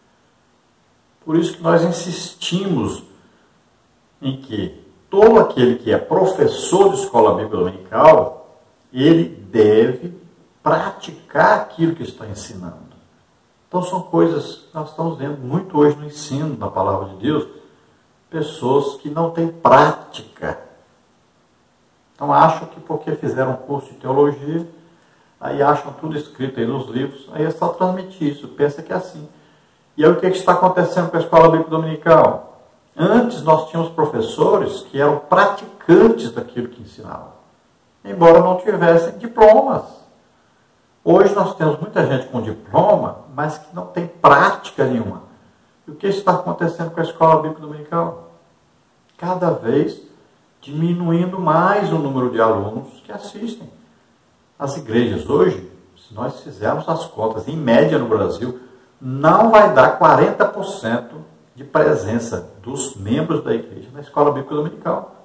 Por isso que nós insistimos em que todo aquele que é professor de escola bíblica dominical, ele deve praticar aquilo que está ensinando. Então são coisas que nós estamos vendo muito hoje no ensino da palavra de Deus, pessoas que não têm prática. Então acham que porque fizeram um curso de teologia, aí acham tudo escrito aí nos livros, aí é só transmitir isso, pensa que é assim. E aí o que está acontecendo com a escola bíblica dominical? Antes nós tínhamos professores que eram praticantes daquilo que ensinavam, embora não tivessem diplomas. Hoje nós temos muita gente com diploma, mas que não tem prática nenhuma. E o que está acontecendo com a escola bíblica dominical? Cada vez diminuindo mais o número de alunos que assistem. As igrejas hoje, se nós fizermos as contas, em média no Brasil, não vai dar quarenta por cento de presença dos membros da igreja na escola bíblica dominical.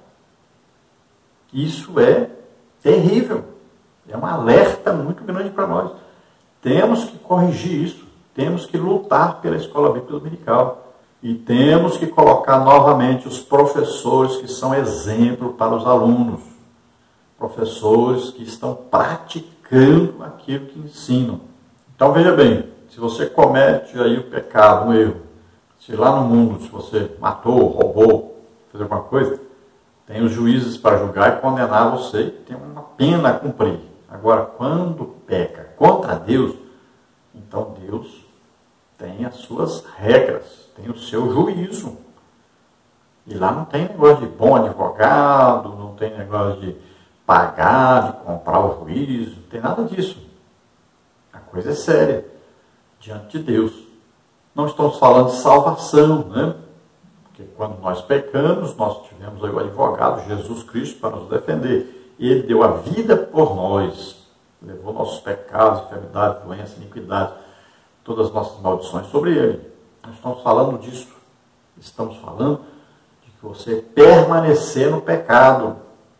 Isso é terrível. É um alerta muito grande para nós. Temos que corrigir isso. Temos que lutar pela escola bíblica dominical. E temos que colocar novamente os professores que são exemplo para os alunos. Professores que estão praticando aquilo que ensinam. Então veja bem, se você comete aí o pecado, um erro, se lá no mundo, se você matou, roubou, fez alguma coisa, tem os juízes para julgar e condenar você, e tem uma pena a cumprir. Agora, quando peca contra Deus, então Deus tem as suas regras, tem o seu juízo. E lá não tem negócio de bom advogado, não tem negócio de pagar, de comprar o juízo, não tem nada disso. A coisa é séria, diante de Deus. Não estamos falando de salvação, né? Porque quando nós pecamos, nós tivemos aí o advogado, Jesus Cristo, para nos defender. E ele deu a vida por nós. levou nossos pecados, enfermidades, doenças, iniquidades, todas as nossas maldições sobre ele. Nós estamos falando disso. Estamos falando de que você permanecer no pecado.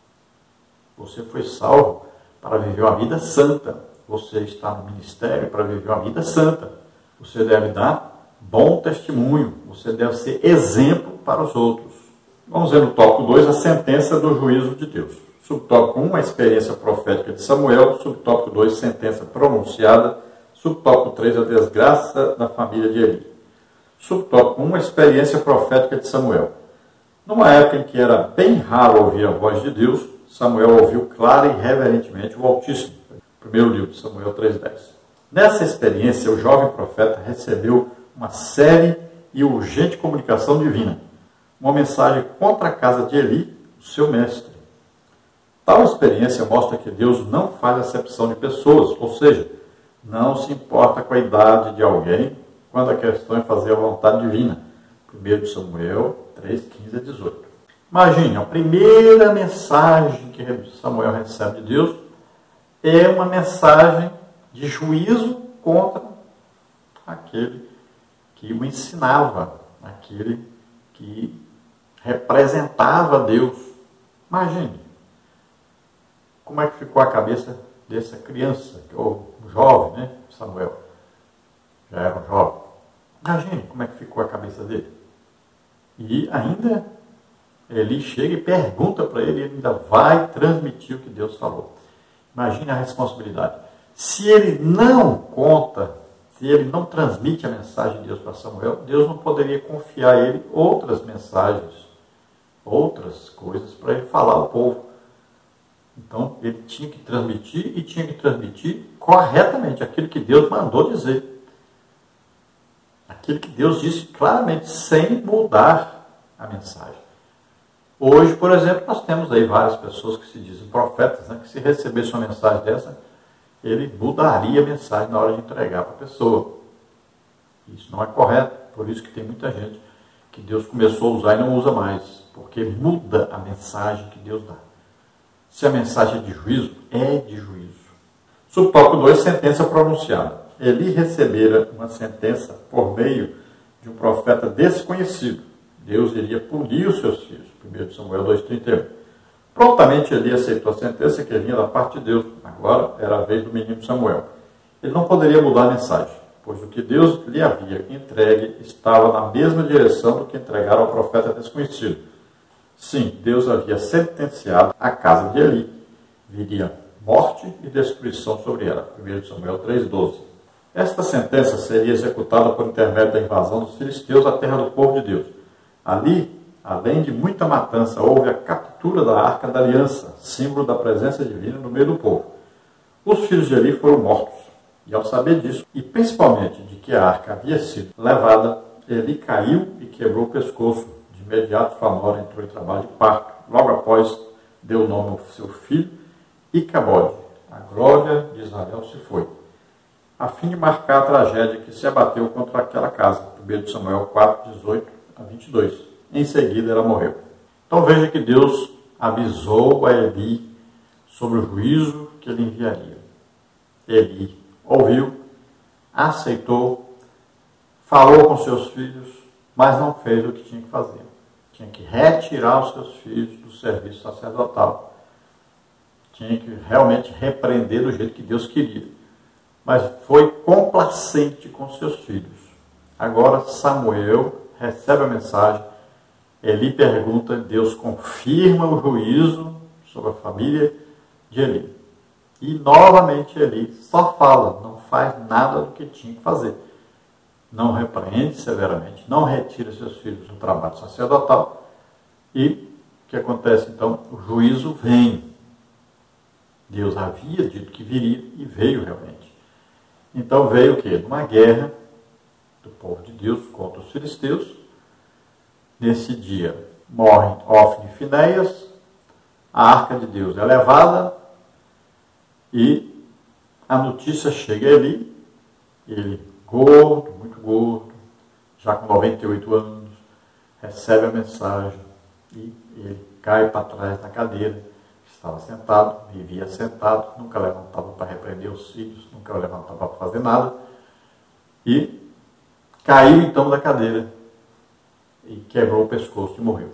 Você foi salvo para viver uma vida santa. Você está no ministério para viver uma vida santa. Você deve dar bom testemunho. Você deve ser exemplo para os outros. Vamos ver no tópico dois a sentença do juízo de Deus. Subtópico um, a experiência profética de Samuel. Subtópico dois, sentença pronunciada. Subtópico três, a desgraça da família de Eli. Subtópico um, a experiência profética de Samuel. Numa época em que era bem raro ouvir a voz de Deus, Samuel ouviu clara e reverentemente o Altíssimo. Primeiro livro de Samuel três, dez. Nessa experiência, o jovem profeta recebeu uma séria e urgente comunicação divina. Uma mensagem contra a casa de Eli, o seu mestre. Tal experiência mostra que Deus não faz acepção de pessoas, ou seja, não se importa com a idade de alguém quando a questão é fazer a vontade divina. Primeiro Samuel três, quinze a dezoito. Imagine, a primeira mensagem que Samuel recebe de Deus é uma mensagem de juízo contra aquele que o ensinava, aquele que representava Deus. Imagine como é que ficou a cabeça dessa criança, ou jovem, né? Samuel já era um jovem. Imagine como é que ficou a cabeça dele. E ainda Eli chega e pergunta para ele, ele ainda vai transmitir o que Deus falou. Imagine a responsabilidade. Se ele não conta, se ele não transmite a mensagem de Deus para Samuel, Deus não poderia confiar a ele outras mensagens, outras coisas para ele falar ao povo. Então, ele tinha que transmitir e tinha que transmitir corretamente aquilo que Deus mandou dizer. Aquilo que Deus disse claramente, sem mudar a mensagem. Hoje, por exemplo, nós temos aí várias pessoas que se dizem profetas, né, que se recebesse uma mensagem dessa, ele mudaria a mensagem na hora de entregar para a pessoa. Isso não é correto, por isso que tem muita gente que Deus começou a usar e não usa mais, porque muda a mensagem que Deus dá. Se a mensagem é de juízo, é de juízo. Subtópico dois, sentença pronunciada. Eli recebera uma sentença por meio de um profeta desconhecido. Deus iria punir os seus filhos. primeiro Samuel dois, trinta e um. Prontamente Eli aceitou a sentença que vinha da parte de Deus. Agora era a vez do menino Samuel. Ele não poderia mudar a mensagem, pois o que Deus lhe havia entregue estava na mesma direção do que entregaram ao profeta desconhecido. Sim, Deus havia sentenciado a casa de Eli. Viria morte e destruição sobre ela. primeiro Samuel três, doze. Esta sentença seria executada por intermédio da invasão dos filisteus à terra do povo de Deus. Ali, além de muita matança, houve a captura da Arca da Aliança, símbolo da presença divina no meio do povo. Os filhos de Eli foram mortos. E ao saber disso, e principalmente de que a arca havia sido levada, Eli caiu e quebrou o pescoço. De imediato sua nora entrou em trabalho de parto. Logo após, deu nome ao seu filho, Icabode. A glória de Israel se foi. A fim de marcar a tragédia que se abateu contra aquela casa. primeiro Samuel quatro, dezoito a vinte e dois. Em seguida ela morreu. Então veja que Deus avisou a Eli sobre o juízo que ele enviaria. Eli ouviu, aceitou, falou com seus filhos, mas não fez o que tinha que fazer. Tinha que retirar os seus filhos do serviço sacerdotal. Tinha que realmente repreender do jeito que Deus queria. Mas foi complacente com seus filhos. Agora Samuel recebe a mensagem, Eli pergunta, Deus confirma o juízo sobre a família de Eli. E novamente Eli só fala, não faz nada do que tinha que fazer. Não repreende severamente, não retira seus filhos do trabalho sacerdotal. E o que acontece então? O juízo vem. Deus havia dito que viria e veio realmente. Então veio o quê? Uma guerra do povo de Deus contra os filisteus. Nesse dia morrem Ofni e Finéias, a arca de Deus é levada e a notícia chega a Eli, ele gordo, muito gordo, já com noventa e oito anos, recebe a mensagem e ele cai para trás na cadeira, estava sentado, vivia sentado, nunca levantava para repreender os filhos, nunca levantava para fazer nada, e caiu então da cadeira e quebrou o pescoço e morreu.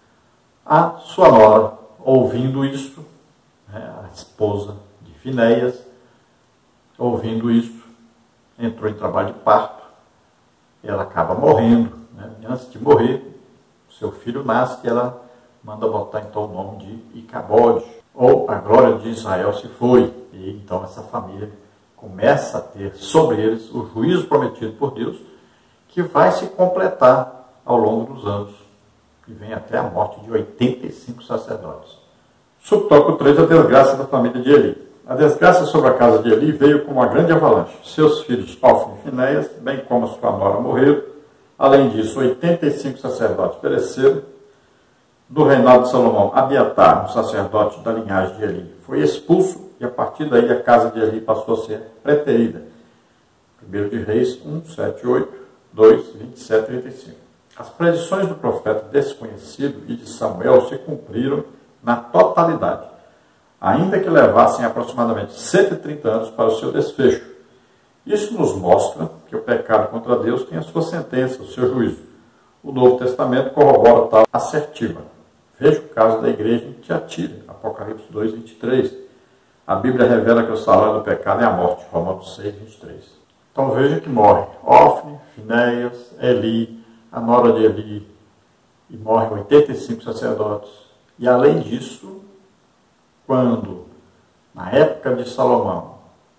A sua nora, ouvindo isso, né, a esposa de Finéias, ouvindo isso, entrou em trabalho de parto, ela acaba morrendo, né? E antes de morrer, seu filho nasce e ela manda botar então o nome de Icabode, ou a glória de Israel se foi. E então essa família começa a ter sobre eles o juízo prometido por Deus, que vai se completar ao longo dos anos, e vem até a morte de oitenta e cinco sacerdotes. Subtópico três, a desgraça da família de Eli. A desgraça sobre a casa de Eli veio como uma grande avalanche. Seus filhos, Ofni e Finéias, bem como a sua nora, morreram. Além disso, oitenta e cinco sacerdotes pereceram. Do reinado de Salomão, Abiatar, um sacerdote da linhagem de Eli, foi expulso, e a partir daí a casa de Eli passou a ser preterida. primeiro de Reis um, sete, oito, dois, vinte e sete, trinta e cinco. As predições do profeta desconhecido e de Samuel se cumpriram na totalidade, ainda que levassem aproximadamente cento e trinta anos para o seu desfecho. Isso nos mostra que o pecado contra Deus tem a sua sentença, o seu juízo. O Novo Testamento corrobora tal assertiva. Veja o caso da igreja em Tiatira, Apocalipse dois, vinte e três. A Bíblia revela que o salário do pecado é a morte, Romanos seis, vinte e três. Então veja que morre Ofni, Finéias, Eli, a nora de Eli, e morrem oitenta e cinco sacerdotes. E além disso, quando, na época de Salomão,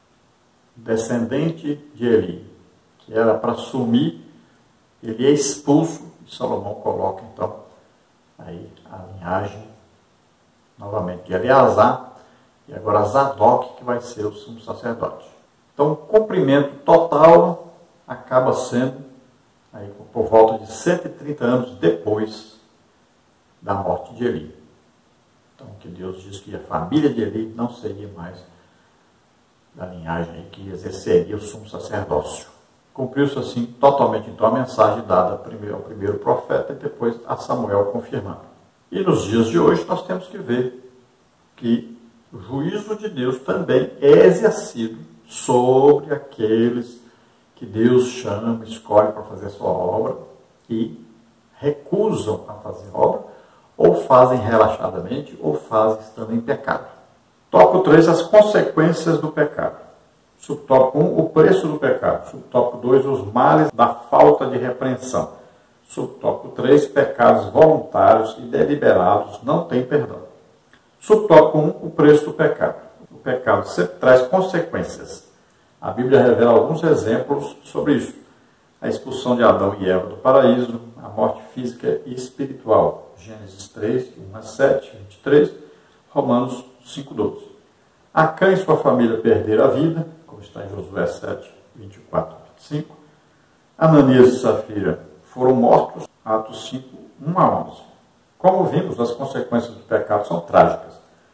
descendente de Eli, que era para assumir, ele é expulso, e Salomão coloca então aí a linhagem novamente de Eleazar, e agora Zadok, que vai ser o sumo sacerdote. Então o cumprimento total acaba sendo aí, por volta de cento e trinta anos depois da morte de Eli. Então que Deus diz que a família de Eli não seria mais da linhagem que exerceria o sumo sacerdócio. Cumpriu-se assim totalmente então a mensagem dada primeiro ao primeiro profeta e depois a Samuel confirmando. E nos dias de hoje nós temos que ver que o juízo de Deus também é exercido sobre aqueles que Deus chama, escolhe para fazer a sua obra e recusam a fazer obra, ou fazem relaxadamente, ou fazem estando em pecado. Tópico três, as consequências do pecado. Subtópico um, o preço do pecado. Subtópico dois, os males da falta de repreensão. Subtópico três, pecados voluntários e deliberados não têm perdão. Subtópico um, o preço do pecado. O pecado sempre traz consequências. A Bíblia revela alguns exemplos sobre isso. A expulsão de Adão e Eva do paraíso, a morte física e espiritual. Gênesis três, um a sete, vinte e três, Romanos cinco, doze. Acã e sua família perderam a vida, como está em Josué sete, vinte e quatro, vinte e cinco. Ananias e Safira foram mortos, Atos cinco, um a onze. Como vimos, as consequências do pecado são trágicas.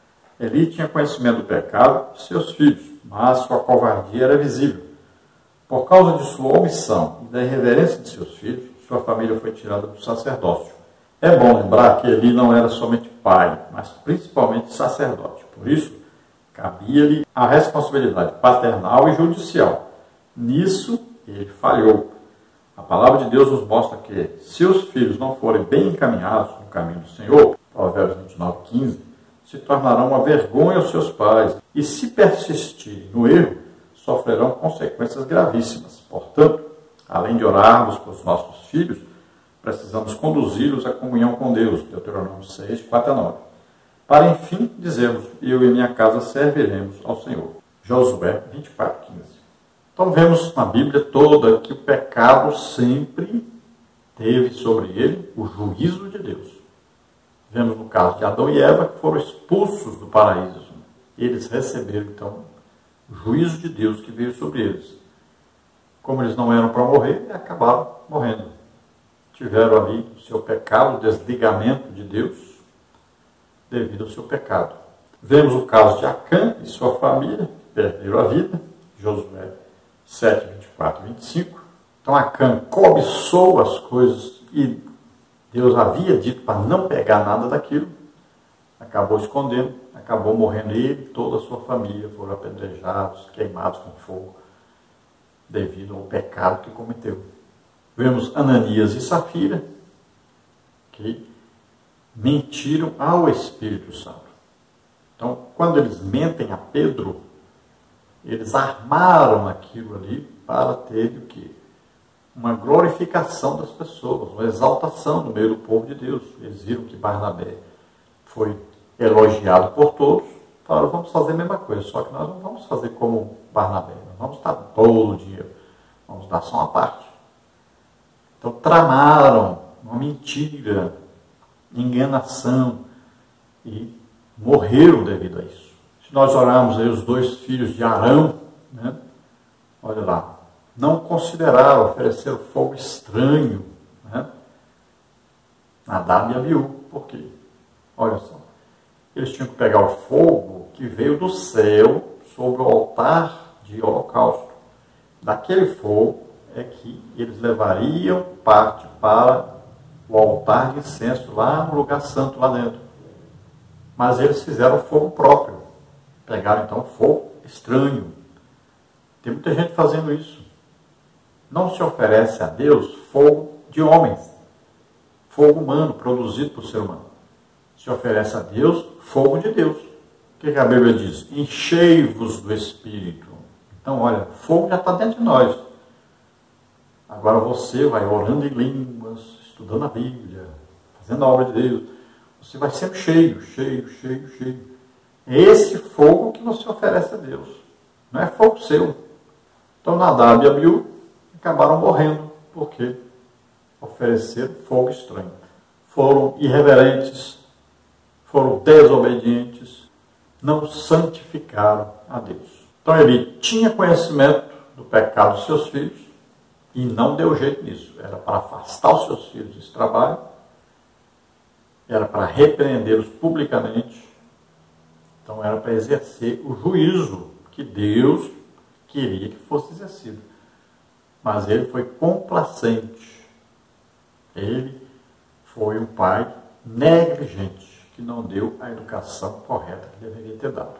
Eli tinha conhecimento do pecado de seus filhos, mas sua covardia era visível. Por causa de sua omissão e da irreverência de seus filhos, sua família foi tirada do sacerdócio. É bom lembrar que Eli não era somente pai, mas principalmente sacerdote. Por isso, cabia-lhe a responsabilidade paternal e judicial. Nisso, ele falhou. A palavra de Deus nos mostra que, se os filhos não forem bem encaminhados no caminho do Senhor, Provérbios vinte e nove, quinze, se tornarão uma vergonha aos seus pais, e se persistirem no erro, sofrerão consequências gravíssimas. Portanto, além de orarmos por nossos filhos, precisamos conduzi-los à comunhão com Deus, Deuteronômio seis, quatro a nove. Para, enfim, dizermos, eu e minha casa serviremos ao Senhor. Josué vinte e quatro, quinze. Então vemos na Bíblia toda que o pecado sempre teve sobre ele o juízo de Deus. Vemos no caso de Adão e Eva, que foram expulsos do paraíso. Eles receberam, então, o juízo de Deus que veio sobre eles. Como eles não eram para morrer, acabaram morrendo. Tiveram ali o seu pecado, o desligamento de Deus, devido ao seu pecado. Vemos o caso de Acã e sua família, que perderam a vida, Josué sete, vinte e quatro e vinte e cinco. Então Acã cobiçou as coisas e Deus havia dito para não pegar nada daquilo, acabou escondendo, acabou morrendo ele e toda a sua família, foram apedrejados, queimados com fogo, devido ao pecado que cometeu. Vemos Ananias e Safira, que mentiram ao Espírito Santo. Então, quando eles mentem a Pedro, eles armaram aquilo ali para ter o quê? Uma glorificação das pessoas, uma exaltação no meio do povo de Deus. Eles viram que Barnabé foi elogiado por todos, falaram, vamos fazer a mesma coisa, só que nós não vamos fazer como Barnabé, nós vamos dar todo o dinheiro, vamos dar só uma parte. Então tramaram uma mentira, enganação, e morreram devido a isso. Se nós olharmos aí os dois filhos de Arão, né, olha lá, não consideraram oferecer fogo estranho, né, Nadab e Abiú. Por quê? Olha só, eles tinham que pegar o fogo que veio do céu sobre o altar de holocausto. Daquele fogo é que eles levariam parte para o altar de incenso lá no lugar santo, lá dentro. Mas eles fizeram fogo próprio. Pegaram então fogo estranho. Tem muita gente fazendo isso. Não se oferece a Deus fogo de homens, fogo humano, produzido por ser humano. Se oferece a Deus fogo de Deus. O que a Bíblia diz? Enchei-vos do Espírito. Então, olha, fogo já está dentro de nós. Agora você vai orando em línguas, estudando a Bíblia, fazendo a obra de Deus. Você vai sempre cheio, cheio, cheio, cheio. É esse fogo que você oferece a Deus. Não é fogo seu. Então, Nadab e Abiú acabaram morrendo porque ofereceram fogo estranho. Foram irreverentes, foram desobedientes, não santificaram a Deus. Então ele tinha conhecimento do pecado dos seus filhos e não deu jeito nisso. Era para afastar os seus filhos desse trabalho, era para repreendê-los publicamente, então era para exercer o juízo que Deus queria que fosse exercido. Mas ele foi complacente. Ele foi um pai negligente, que não deu a educação correta que deveria ter dado.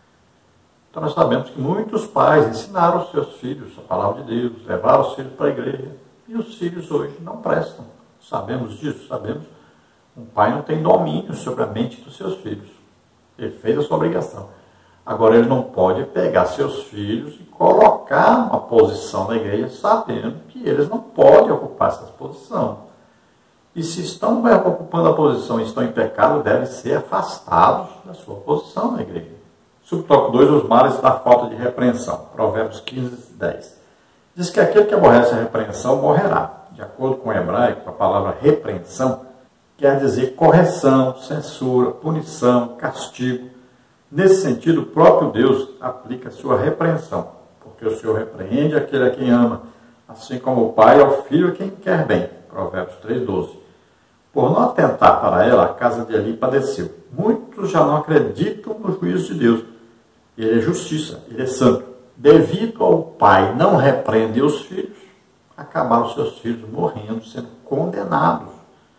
Então nós sabemos que muitos pais ensinaram os seus filhos a palavra de Deus, levaram os filhos para a igreja, e os filhos hoje não prestam. Sabemos disso, sabemos. Um pai não tem domínio sobre a mente dos seus filhos. Ele fez a sua obrigação. Agora ele não pode pegar seus filhos e colocar numa posição na igreja sabendo que eles não podem ocupar essa posição. E se estão ocupando a posição e estão em pecado, devem ser afastados da sua posição na igreja. Subtópico dois, os males da falta de repreensão. Provérbios quinze, dez. Diz que aquele que aborrece a repreensão morrerá. De acordo com o hebraico, a palavra repreensão quer dizer correção, censura, punição, castigo. Nesse sentido, o próprio Deus aplica a sua repreensão, porque o Senhor repreende aquele a quem ama, assim como o pai ao filho a quem quer bem. Provérbios três, doze. Por não atentar para ela, a casa de Eli padeceu. Muitos já não acreditam no juízo de Deus. Ele é justiça, ele é santo. Devido ao pai não repreender os filhos, acabaram seus filhos morrendo, sendo condenados.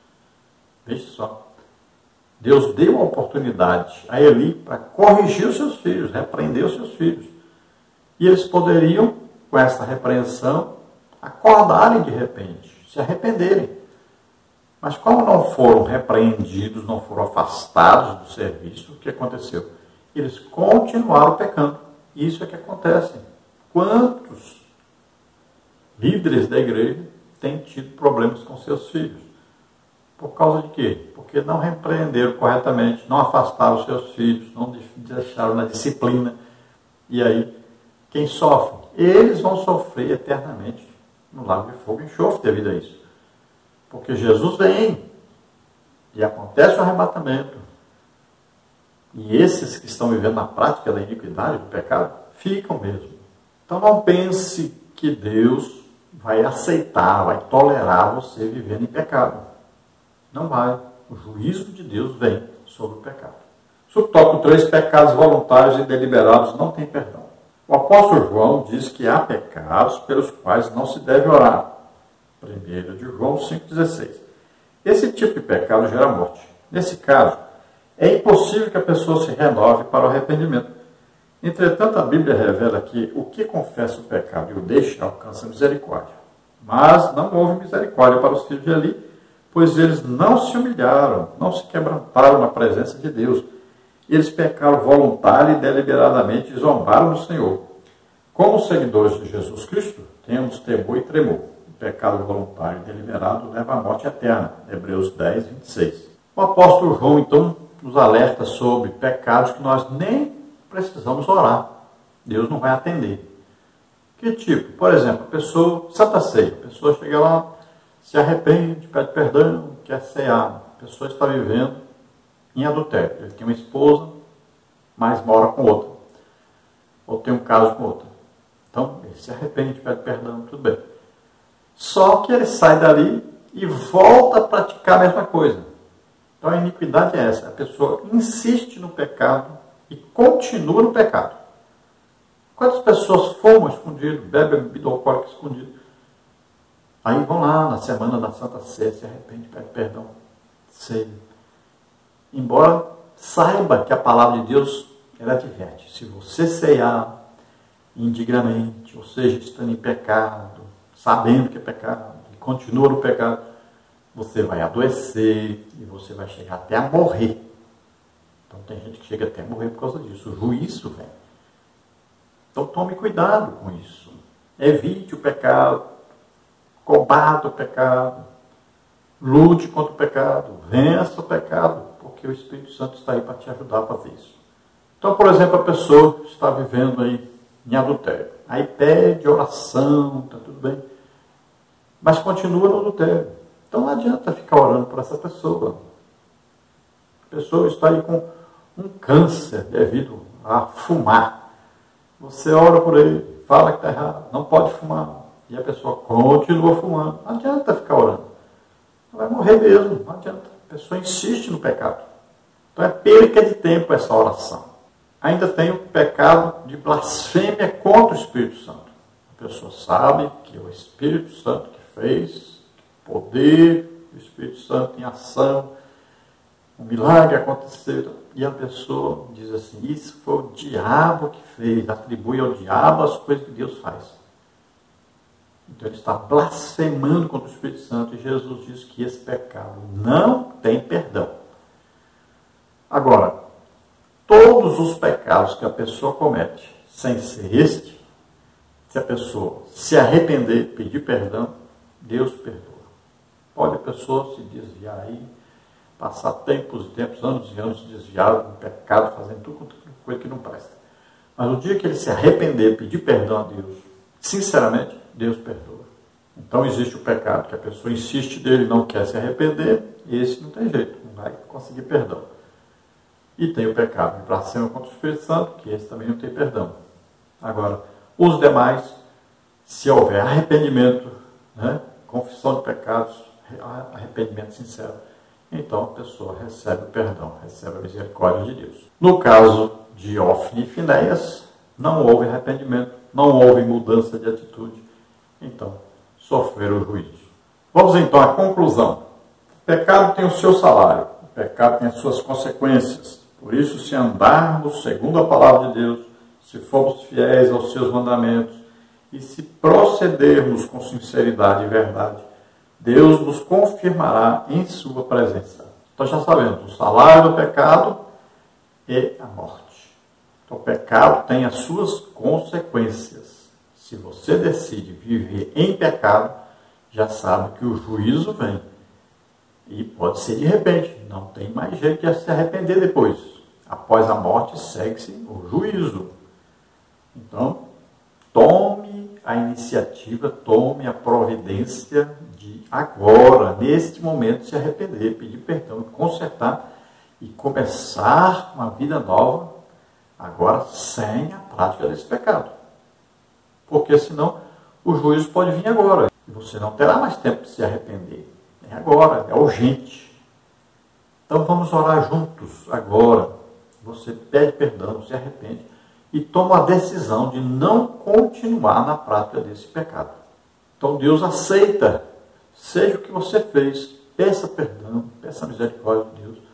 Veja só. Deus deu a oportunidade a Eli para corrigir os seus filhos, repreender os seus filhos. E eles poderiam, com essa repreensão, acordarem de repente, se arrependerem. Mas como não foram repreendidos, não foram afastados do serviço, o que aconteceu? Eles continuaram pecando. Isso é que acontece. Quantos líderes da igreja têm tido problemas com seus filhos? Por causa de quê? Porque não repreenderam corretamente, não afastaram os seus filhos, não deixaram na disciplina. E aí, quem sofre? Eles vão sofrer eternamente no lago de fogo e enxofre devido a isso. Porque Jesus vem e acontece o arrebatamento. E esses que estão vivendo na prática da iniquidade, do pecado, ficam mesmo. Então não pense que Deus vai aceitar, vai tolerar você vivendo em pecado. Não vai. O juízo de Deus vem sobre o pecado. Subtópico três, pecados voluntários e deliberados não têm perdão. O apóstolo João diz que há pecados pelos quais não se deve orar. primeiro de João cinco, dezesseis. Esse tipo de pecado gera morte. Nesse caso, É impossível que a pessoa se renove para o arrependimento. Entretanto, a Bíblia revela que o que confessa o pecado e o deixa alcança misericórdia. Mas não houve misericórdia para os filhos de Eli, pois eles não se humilharam, não se quebrantaram na presença de Deus. Eles pecaram voluntária e deliberadamente e zombaram do Senhor. Como seguidores de Jesus Cristo, temos temor e tremor. O pecado voluntário e deliberado leva à morte eterna. Hebreus dez, vinte e seis. O apóstolo João, então, nos alerta sobre pecados que nós nem precisamos orar. Deus não vai atender. Que tipo? Por exemplo, a pessoa, Santa Ceia, a pessoa chega lá, se arrepende, pede perdão, quer cear. A pessoa está vivendo em adultério. Ele tem uma esposa, mas mora com outra. Ou tem um caso com outra. Então, ele se arrepende, pede perdão, tudo bem. Só que ele sai dali e volta a praticar a mesma coisa. Então, a iniquidade é essa. A pessoa insiste no pecado e continua no pecado. Quantas pessoas fumam escondido, bebem bebida alcoólica escondido? Aí vão lá na semana da Santa Ceia, se arrepende, pede perdão. Ceia. Embora saiba que a palavra de Deus, ela adverte. Se você ceiar indignamente, ou seja, estando em pecado, sabendo que é pecado, e continua no pecado, você vai adoecer e você vai chegar até a morrer. Então tem gente que chega até a morrer por causa disso. O juízo vem. Então tome cuidado com isso. Evite o pecado, combata o pecado, lute contra o pecado, vença o pecado, porque o Espírito Santo está aí para te ajudar a fazer isso. Então, por exemplo, a pessoa está vivendo aí em adultério. Aí pede oração, está tudo bem, mas continua no adultério. Então não adianta ficar orando por essa pessoa. A pessoa está aí com um câncer devido a fumar. Você ora por ele, fala que está errado, não pode fumar. E a pessoa continua fumando. Não adianta ficar orando. Vai morrer mesmo, não adianta. A pessoa insiste no pecado. Então é perca de tempo essa oração. Ainda tem o pecado de blasfêmia contra o Espírito Santo. A pessoa sabe que é o Espírito Santo que fez, o poder do Espírito Santo em ação, um milagre aconteceu, e a pessoa diz assim, isso foi o diabo que fez, atribui ao diabo as coisas que Deus faz. Então ele está blasfemando contra o Espírito Santo, e Jesus diz que esse pecado não tem perdão. Agora, todos os pecados que a pessoa comete, sem ser este, se a pessoa se arrepender, pedir perdão, Deus perdoa. Pode a pessoa se desviar aí, passar tempos e tempos, anos e anos desviado no pecado, fazendo tudo quanto coisa que não presta. Mas no dia que ele se arrepender, pedir perdão a Deus, sinceramente, Deus perdoa. Então existe o pecado que a pessoa insiste dele, não quer se arrepender, e esse não tem jeito, não vai conseguir perdão. E tem o pecado de blasfêmia contra o Espírito Santo, que esse também não tem perdão. Agora, os demais, se houver arrependimento, né, confissão de pecados, arrependimento sincero, então a pessoa recebe o perdão, recebe a misericórdia de Deus. No caso de Ofni e Finéias, não houve arrependimento, não houve mudança de atitude, então sofreram o juízo. Vamos então à conclusão. O pecado tem o seu salário, o pecado tem as suas consequências. Por isso, se andarmos segundo a palavra de Deus, se formos fiéis aos seus mandamentos e se procedermos com sinceridade e verdade, Deus nos confirmará em sua presença. Então já sabemos, o salário do pecado é a morte. Então o pecado tem as suas consequências. Se você decide viver em pecado, já sabe que o juízo vem. E pode ser de repente, não tem mais jeito de se arrepender depois. Após a morte, segue-se o juízo. Então, tome a iniciativa, tome a providência de agora, neste momento, se arrepender, pedir perdão, consertar e começar uma vida nova, agora sem a prática desse pecado. Porque senão o juízo pode vir agora. E você não terá mais tempo de se arrepender. É agora, é urgente. Então vamos orar juntos agora. Você pede perdão, se arrepende e toma a decisão de não continuar na prática desse pecado. Então Deus aceita, seja o que você fez, peça perdão, peça misericórdia de Deus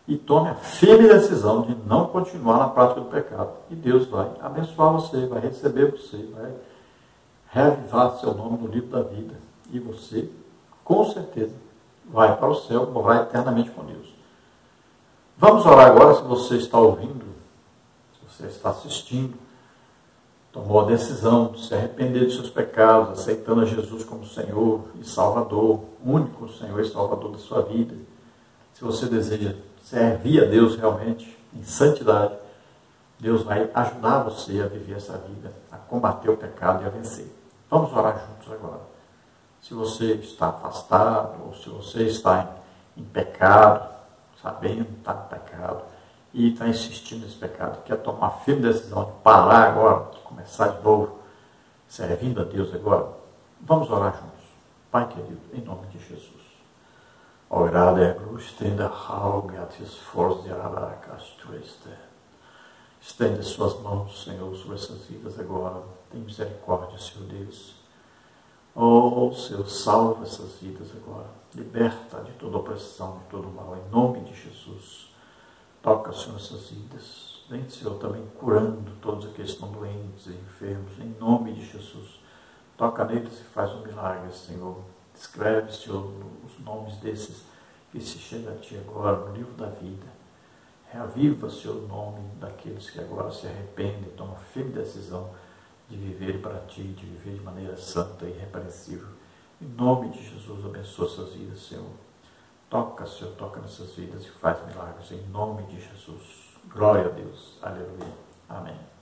e tome a firme decisão de não continuar na prática do pecado. E Deus vai abençoar você, vai receber você, vai reavivar seu nome no livro da vida. E você, com certeza, vai para o céu, morar eternamente com Deus. Vamos orar agora. Se você está ouvindo, se você está assistindo, tomou a decisão de se arrepender de seus pecados, aceitando a Jesus como Senhor e Salvador, único Senhor e Salvador da sua vida. Se você deseja servir a Deus realmente, em santidade, Deus vai ajudar você a viver essa vida, a combater o pecado e a vencer. Vamos orar juntos agora. Se você está afastado, ou se você está em, em pecado, sabendo que está no pecado, e está insistindo nesse pecado, quer tomar a firme decisão de parar agora, de começar de novo, servindo a Deus agora, vamos orar juntos. Pai querido, em nome de Jesus. Orade er stende haugatis force aracastrueste. Estende suas mãos, Senhor, sobre essas vidas agora. Tem misericórdia, Senhor Deus. Oh, Senhor, salva essas vidas agora. Liberta de toda opressão, de todo mal, em nome de Jesus. Toca, Senhor, essas vidas. Vem, Senhor, também curando todos aqueles que estão doentes e enfermos, em nome de Jesus. Toca neles e faz um milagre, Senhor. Escreve, Senhor, os nomes desses que se chegam a Ti agora no livro da vida. Reaviva, Senhor, o nome daqueles que agora se arrependem, tomam firme decisão de viver para Ti, de viver de maneira santa e irrepreensível. Em nome de Jesus, abençoa essas vidas, Senhor. Toca, Senhor, toca nessas vidas e faz milagres. Em nome de Jesus. Glória a Deus. Aleluia. Amém.